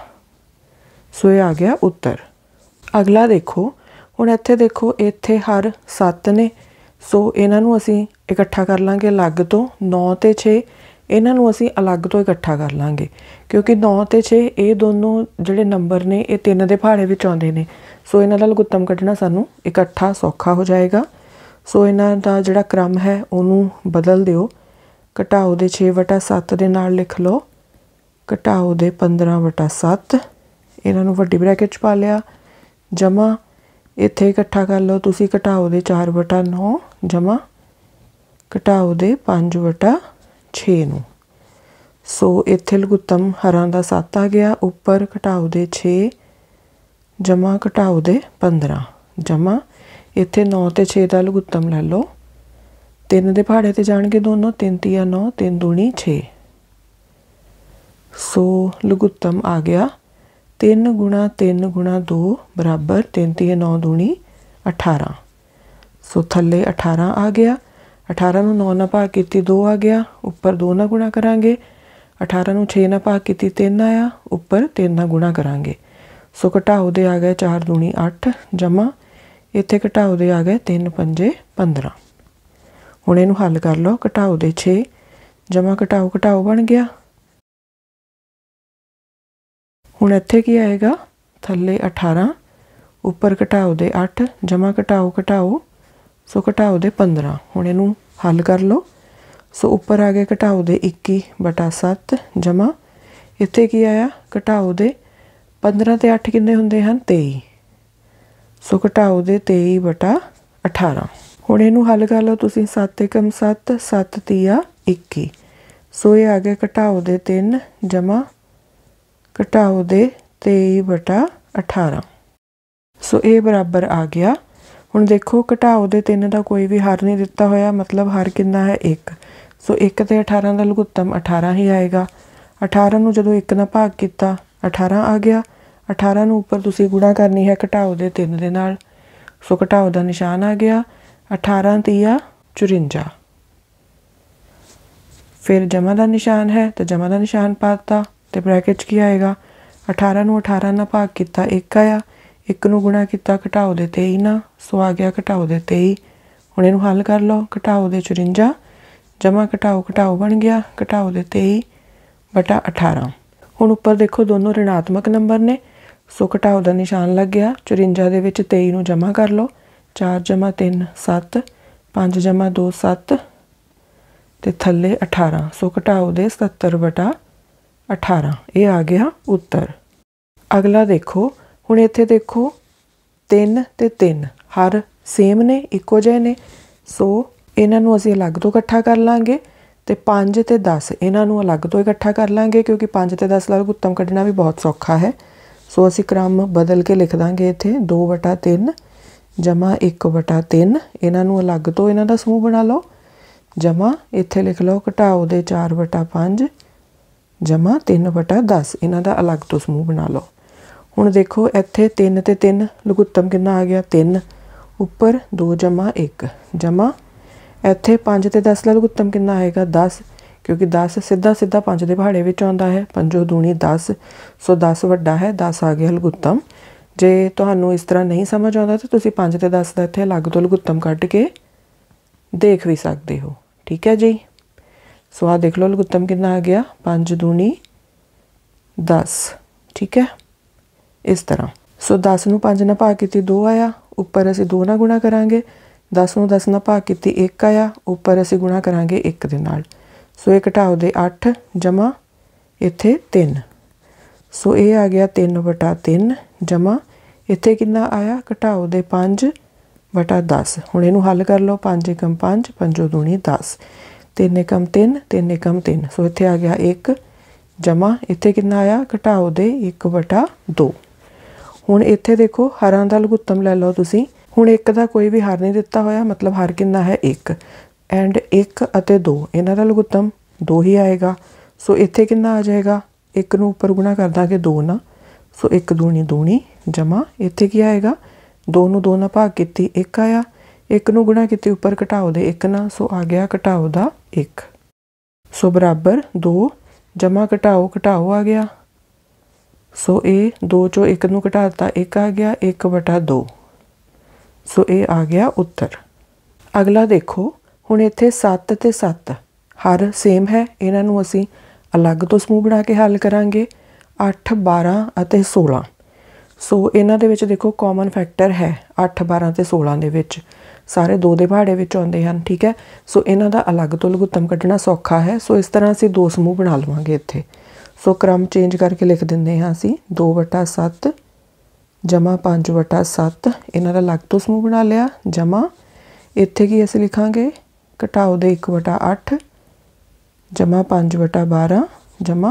सो ये आ गया उत्तर। अगला देखो हुण इत्थे देखो इत्थे हर सत्त ने, सो इन्हां नूं असीं इकट्ठा कर लांगे अलग तो, नौ ते छे इन्हां नूं असीं अलग तो इकट्ठा कर लांगे, क्योंकि नौ ते छे ये दोनों जिहड़े नंबर ने ये तीन दे पहाड़े विच आउंदे ने। सो इन्हां दा लघुत्तम कढना सानूं इकट्ठा सौखा हो जाएगा। सो इन्हां दा जिहड़ा क्रम है उहनूं बदल दिओ, घटाओ दे छे बटा सत्त दे नाल लिख लो घटाओ दे पंद्रह बटा सत्त, इन्हां नूं वड्डी ब्रैकेट च पा लिया, जमा इत्थे इकट्ठा कर लो तुसीं घटाओ दे चार बटा नौ जमा घटाओ दे पाँच बटा छे नूं। सो इत्थे लघुत्तम हरां दा सत्त आ गया, उपर घटाओ दे छे जमा घटाओ दे पंद्रह जमा इत्थे नौ ते छे का लघुत्तम लै लो, तीन दे पहाड़े ते जाणगे दोनों, तीन तीया नौ तीन दूनी छे। सो लघुत्तम आ गया तीन गुणा तीन गुणा दो बराबर तीन तीए नौ दूनी अठारह। सो थल्ले अठारह आ गया, अठारह नूं नौ नाल भाग कीती दो आ गया, उपर दो नाल गुणा करांगे, अठारह नूं छे नाल भाग कीती तीन आया, उपर तीन नाल गुणा करांगे। सो घटाओ दे आ गए चार दूनी अठ जमा इत्थे घटाओ दे आ गए तीन पंजे पंद्रह। हुण इहनूं हल कर लो, घटाओ दे छे जमा घटाओ घटाओ बन गया। हुण इत्थे की आएगा थल्ले अठारह उपर घटाओ दे अठ जमा घटाओ घटाओ, सो घटाओ दे पंद्रह। हुण इहनूं हल कर लो, सो उपर आ गया घटाओ दे इक्की बटा सत्त जमा इत्थे की आया घटाओ दे पंद्रह ते अठ किन्ने हुंदे हन तेई। सो घटाओ दे तेई बटा अठारह। हुण इहनूं हल कर लो तुसीं सत्त एकम सत्त सत्त तीया इक्की। सो ये आ गया घटाओ दे तीन जमा घटाओ दे तेई बटा अठारह। सो ये बराबर आ गया। हुण देखो घटाओ दे तीन का कोई भी हर नहीं दिता होया मतलब हर कितना है एक। सो एक ते अठारह का लघुत्तम अठारह ही आएगा। अठारह नूं जदों एक नाल भाग किया अठारह आ गया। अठारह नूं उपर तुसीं गुणा करनी है घटाओ दे तीन दे नाल। सो घटाओ का निशान आ गया अठारह तीया चुरंजा। फिर जमा का निशान है तो जमा का निशान पाता तो ब्रैकेट की आएगा अठारह नूं अठारह नाल भाग किया एक आया। एक नूं गुणा किया घटाओ दे तेई ना सो आ गया घटाओ दे तेई। हुण इहनूं हल कर लो घटाओ दे चुरंजा जमा घटाओ घटाओ बन गया घटाओ दे तेई बटा अठारह। हुण उपर देखो दोनों ऋणात्मक नंबर ने सो घटाओ का निशान लग गया। चुरंजा दे विच तेई नूं जमा कर लो चार जमा तीन सत्त पाँच जमा दो सत्त ते थल्ले अठारह। सो घटाओ दे सत्तर बटा अठारह ये आ गया उत्तर। अगला देखो हुण इत्थे देखो तीन ते तीन हर सेम ने इक्को जिहे ने। सो इन्हां नूं असीं अलग तो इकट्ठा कर लांगे ते पाँच ते दस इन्हां नूं अलग तो इकट्ठा कर लांगे क्योंकि पाँच ते दस दा लघुत्तम कढना भी बहुत सौखा है। सो असीं क्रम बदल के लिख दांगे इत्थे दो बटा तीन जमा एक बटा तीन इन्हां नूं अलग तो इन्हां दा समूह बना लो जमा इत्थे लिख लो घटाओ दे चार बटा पाँच जमा तीन बटा दस इन्हां दा अलग तो समूह बना लो। हुण देखो इत्थे तीन ते तीन लघुत्तम कितना आ गया तीन उपर दो जमा एक जमा इत्थे पाँच ते दस का लघुत्तम कितना आएगा दस क्योंकि दस सीधा सीधा पाँच के पहाड़े विच आउंदा है पंजो दूनी दस। सो दस वड्डा है दस आ गया लघुत्तम। जे तुहानूं इस तरह नहीं समझ आउंदा तो तुसीं पाँच ते दस का इत्थे अलग तो लघुत्तम कढ के देख भी सकते हो। ठीक है जी। सो आ देख लो लघुत्तम कितना आ गया पाँच दूनी दस। ठीक है इस तरह। सो दस नूं पाँच नाल भाग कीती दो आया उपर असीं दो नाल गुणा करांगे। दस नूं दस नाल भाग कीती एक आया उपर असीं गुणा करांगे एक दे नाल। सो ये घटाओ दे अठ जमा इत्थे तीन। सो ये आ गया तीन बटा तीन जमा इत्थे कितना आया घटाओ दे पाँच बटा दस। हुण इहनूं हल कर लो पाँच एकम पाँच पंजो दूनी दस तीन एकम तीन तीन एकम तीन। सो इत्थे आ गया एक जमा इत्थे कितना आया घटाओ दे एक बटा दो। हुण इत्थे देखो हरां दा लघुत्तम लै लो तुसीं। हुण एक दा कोई भी हर नहीं दिता होया मतलब हर कितना है एक एंड एक अते दो इन्हां दा लघुत्तम दो ही आएगा। सो इत्थे कितना आ जाएगा एक नूं उपर गुणा कर दांगे दो ना सो एक दूनी दूनी जमा इत्थे की आएगा दो नूं दो नाल भाग कीती एक आया एक नूं गुणा कीती उपर घटाओ दे एक ना सो आ गया घटाओ दा एक। सो बराबर दो जमा घटाओ घटाओ आ गया। सो ये दो चो एक नूं घटाता एक आ गया एक बटा दो। सो ये आ गया उत्तर। अगला देखो हुण इत्थे सत्त ते सत्त हर सेम है इन्हां नूं असीं अलग तो समूह बना के हल करांगे अठ बारह अते सोलह। सो इन्हां दे विच देखो कॉमन फैक्टर है अठ बारह ते सोलह दे विच सारे दो दे पहाड़े विच आउंदे हन। ठीक है सो इन्हां दा अलग तो लघुत्तम कढना सौखा है। सो इस तरह असीं दो समूह बना लवांगे इत्थे। सो क्रम चेंज करके लिख दिंदे हां असीं दो बटा सत्त जमा पाँच बटा सत्त इन्हां दा अलग तो समूह बना लिया जमा इत्थे की असीं लिखांगे घटाओ दे एक बटा अठ जमा पाँच बटा बारह जमा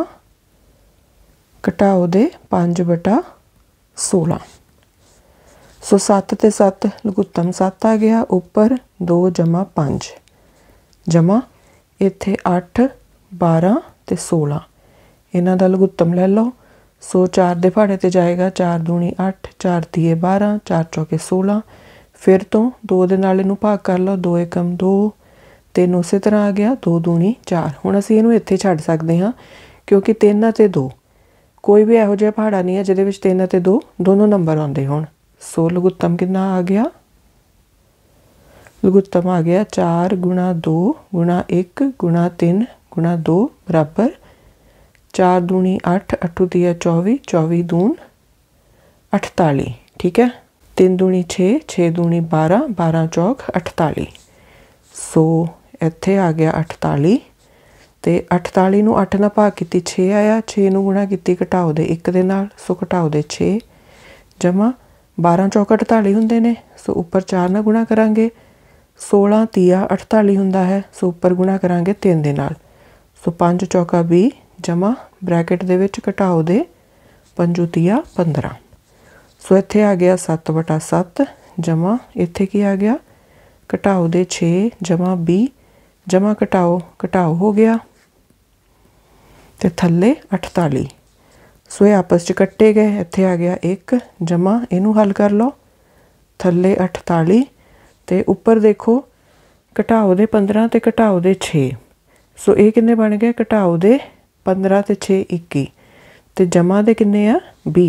घटाओ दे पाँच बटा सोलह। सो सत्त ते सत्त लघुत्तम सत्त आ गया उपर दो जमा पाँच जमा इत्थे अठ बारह ते सोलह इन्हां दा लघुत्तम लै लो। सो चार दे पहाड़े ते जाएगा चार दूनी अठ चार तीए बारह चार चौके सोलह। फिर तो दो दे नाल इहनूं भाग कर लो दो एकम दो तीन उस तरह आ गया दो दूनी चार। हुण असीं इहनूं इत्थे छड्ड सकदे हां क्योंकि तीन ते दो कोई भी इहो जिहा पहाड़ा नहीं है जिहदे विच तीन ते दो दोनों नंबर आउंदे होण। सो लघुत्तम कितना आ गया लघुत्तम आ गया चार गुणा दो गुणा एक गुणा तीन गुणा दो बराबर चार दूनी अठ अठू तीया चौबी चौबी दून अठताली। ठीक है तीन दूनी छे छे दूनी बारह बारह चौक अठताली। सो ਇੱਥੇ ਆ ਗਿਆ ਅਠਤਾਲੀ ਤੇ अठताली ਨੂੰ ਅੱਠ ਨਾਲ ਭਾਗ ਕੀਤੀ छे ਆਇਆ, छे ਨੂੰ ਗੁਣਾ ਕੀਤੀ ਘਟਾਓ ਦੇ ਇੱਕ ਦੇ ਨਾਲ, ਸੋ ਘਟਾਓ ਦੇ छे ਜਮਾ बारह चौक अठताली ਹੁੰਦੇ ਨੇ, ਸੋ ਉੱਪਰ चार ਨਾਲ ਗੁਣਾ ਕਰਾਂਗੇ। सोलह तीया अठताली ਹੁੰਦਾ ਹੈ, ਸੋ ਉੱਪਰ ਗੁਣਾ ਕਰਾਂਗੇ तीन ਦੇ ਨਾਲ, ਸੋ पाँच चौका बीस जमा ब्रैकेट ਦੇ ਵਿੱਚ ਘਟਾਓ ਦੇ पंजू तीया पंद्रह। सो ਇੱਥੇ ਆ ਗਿਆ सत्त बटा सत्त जमा ਇੱਥੇ ਕੀ आ गया घटाओ ਦੇ छे जमा बीस जमा घटाओ घटाओ हो गया ਤੇ ਥੱਲੇ अठताली। सो ਇਹ आपस 'ਚ ਕੱਟੇ ਗਏ, ਇੱਥੇ ਆ ਗਿਆ एक जमा ਇਹਨੂੰ हल कर लो, थल्ले अठताली ਤੇ ਉੱਪਰ देखो घटाओ ਦੇ पंद्रह ਤੇ घटाओ ਦੇ छे। सो ਇਹ ਕਿੰਨੇ ਬਣ ਗਏ घटाओ ਦੇ पंद्रह ਤੇ छे इक्की ਤੇ जमा ਦੇ ਕਿੰਨੇ ਆ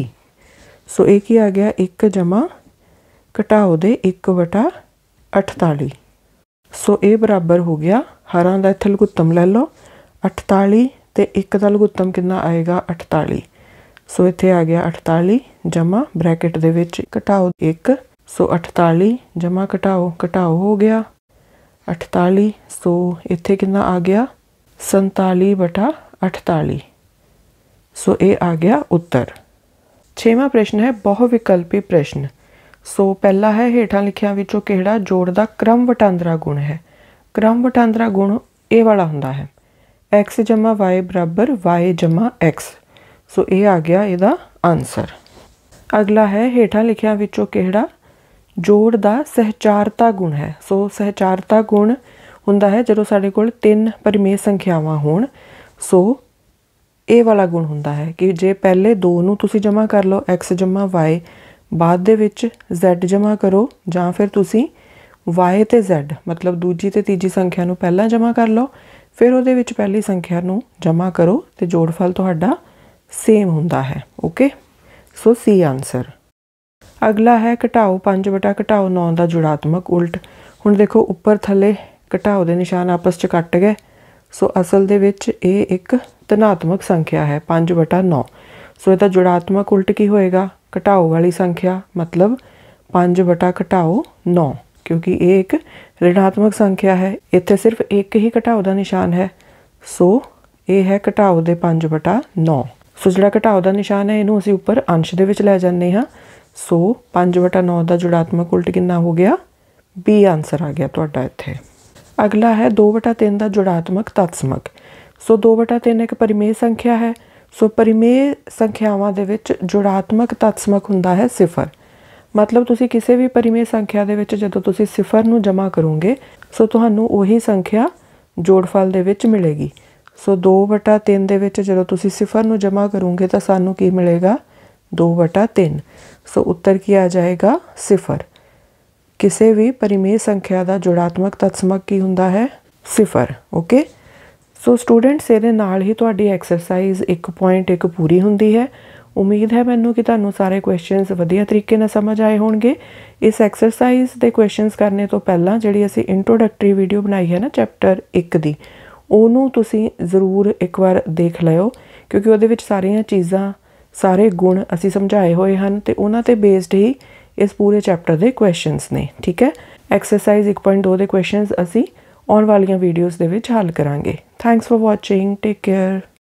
बीस। सो ਇਹ ਕੀ ਆ ਗਿਆ एक जमा घटाओ ਦੇ एक बटा अठताली। सो ਇਹ बराबर हो गया हरां ਦਾ ਇੱਥੇ ਲਘੁੱਤਮ ਲੈ ਲਓ अठताली ਤੇ एक ਦਾ ਲਘੁੱਤਮ ਕਿੰਨਾ ਆਏਗਾ अठताली। सो ਇੱਥੇ ਆ ਗਿਆ अठताली जमा ब्रैकेट ਦੇ ਵਿੱਚ ਘਟਾਓ एक, सो अठताली जमा घटाओ घटाओ हो गया अठताली। सो ਇੱਥੇ ਕਿੰਨਾ ਆ ਗਿਆ संताली बटा अठताली। सो ये आ गया उत्तर। छेवां प्रश्न है बहु विकल्पी प्रश्न। सो पहला है हेठां लिखियां विचों किहड़ा जोड़ दा क्रम वटांदरा गुण है। क्रम वटांदरा गुण ये वाला हुंदा है एक्स जमा वाई बराबर वाई जमा एक्स। सो ये आ गया इहदा आंसर। अगला है हेठां लिखियां विचों किहड़ा जोड़ दा सहचारता गुण है। सो सहचारता गुण हुंदा है जदों साडे कोल तीन परिमेय संख्यावां होण। सो ये वाला गुण हुंदा है कि जे पहले दो नूं तुसीं जमा कर लो एक्स जमा वाई, बाद दे विच Z जमा करो, जां फिर तुसीं वाई ते Z मतलब दूजी ते तीजी संख्या नूं पहलां जमा कर लो, फिर उहदे विच पहली संख्या नूं जमा करो ते जोड़फल तुहाडा सेम हुंदा है। Okay, so see answer. अगला है घटाओ पाँच बटा घटाओ नौ का जुड़ात्मक उल्ट। हुण देखो उपर थले घटाओ के निशान आपस च कट गए। सो असल दे विच ये एक धनात्मक संख्या है पाँच बटा नौ। सो इसका जुड़ात्मक उल्ट की होएगा घटाओ वाली संख्या मतलब पाँच बटा घटाओ नौ, क्योंकि ये एक ऋणात्मक संख्या है। इत्थे सिर्फ एक ही घटाओ का निशान है। सो ये है घटाओ दे पाँच बटा नौ। सो जिहड़ा घटाओ का निशान है इनू असीं उपर अंश दे विच लै जाने हाँ। सो पाँच बटा नौ का जुड़ात्मक उल्ट कितना हो गया बी आंसर आ गया तुहाडा इत्थे। अगला है दो बटा तीन का जुड़ात्मक तत्समक। सो दो बटा तीन एक परिमेय संख्या है। सो परिमेय संख्यावां दे विच जुड़ात्मक तत्समक हुंदा है सिफर। मतलब तुसी किसी भी परिमेय संख्या दे विच जदों तुसी सिफर नूं जमा करोगे सो तुहानूं उही संख्या जोड़फल दे विच मिलेगी। सो दो बटा तीन दे विच जदों तुसी सिफर नूं जमा करोगे तो सानूं की मिलेगा दो बटा तीन। सो उत्तर की आ जाएगा सिफर। किसी भी परिमेय संख्या का जुड़ात्मक तत्समक की हुंदा है सिफर। ओके, सो स्टूडेंट्स ये नाल ही तुहाडी एक्सरसाइज एक पॉइंट एक पूरी हुंदी है। उम्मीद है मैनूं कि तुहानूं सारे क्वेश्चनस वधिया तरीके नाल समझ आए होणगे। इस एक्सरसाइज के क्वेश्चनस करने तो पहलां जिहड़ी असीं इंट्रोडक्टरी वीडियो बनाई है ना चैप्टर एक दी, ਉਹਨੂੰ ਤੁਸੀਂ ਜ਼ਰੂਰ ਇੱਕ ਵਾਰ ਦੇਖ ਲਿਓ, ਕਿਉਂਕਿ ਉਹਦੇ ਵਿੱਚ ਸਾਰੀਆਂ ਚੀਜ਼ਾਂ ਸਾਰੇ ਗੁਣ ਅਸੀਂ ਸਮਝਾਏ ਹੋਏ ਹਨ ਤੇ ਉਹਨਾਂ ਤੇ ਬੇਸਡ ਹੀ ਇਸ ਪੂਰੇ ਚੈਪਟਰ ਦੇ ਕੁਐਸਚਨਸ ਨੇ। ਠੀਕ ਹੈ, ਐਕਸਰਸਾਈਜ਼ ਇੱਕ ਪੁਆਇੰਟ ਦੋ ਦੇ ਕੁਐਸਚਨਸ ਅਸੀਂ ਆਉਣ ਵਾਲੀਆਂ ਵੀਡੀਓਜ਼ ਦੇ ਵਿੱਚ ਹੱਲ ਕਰਾਂਗੇ। Thanks for watching, take care.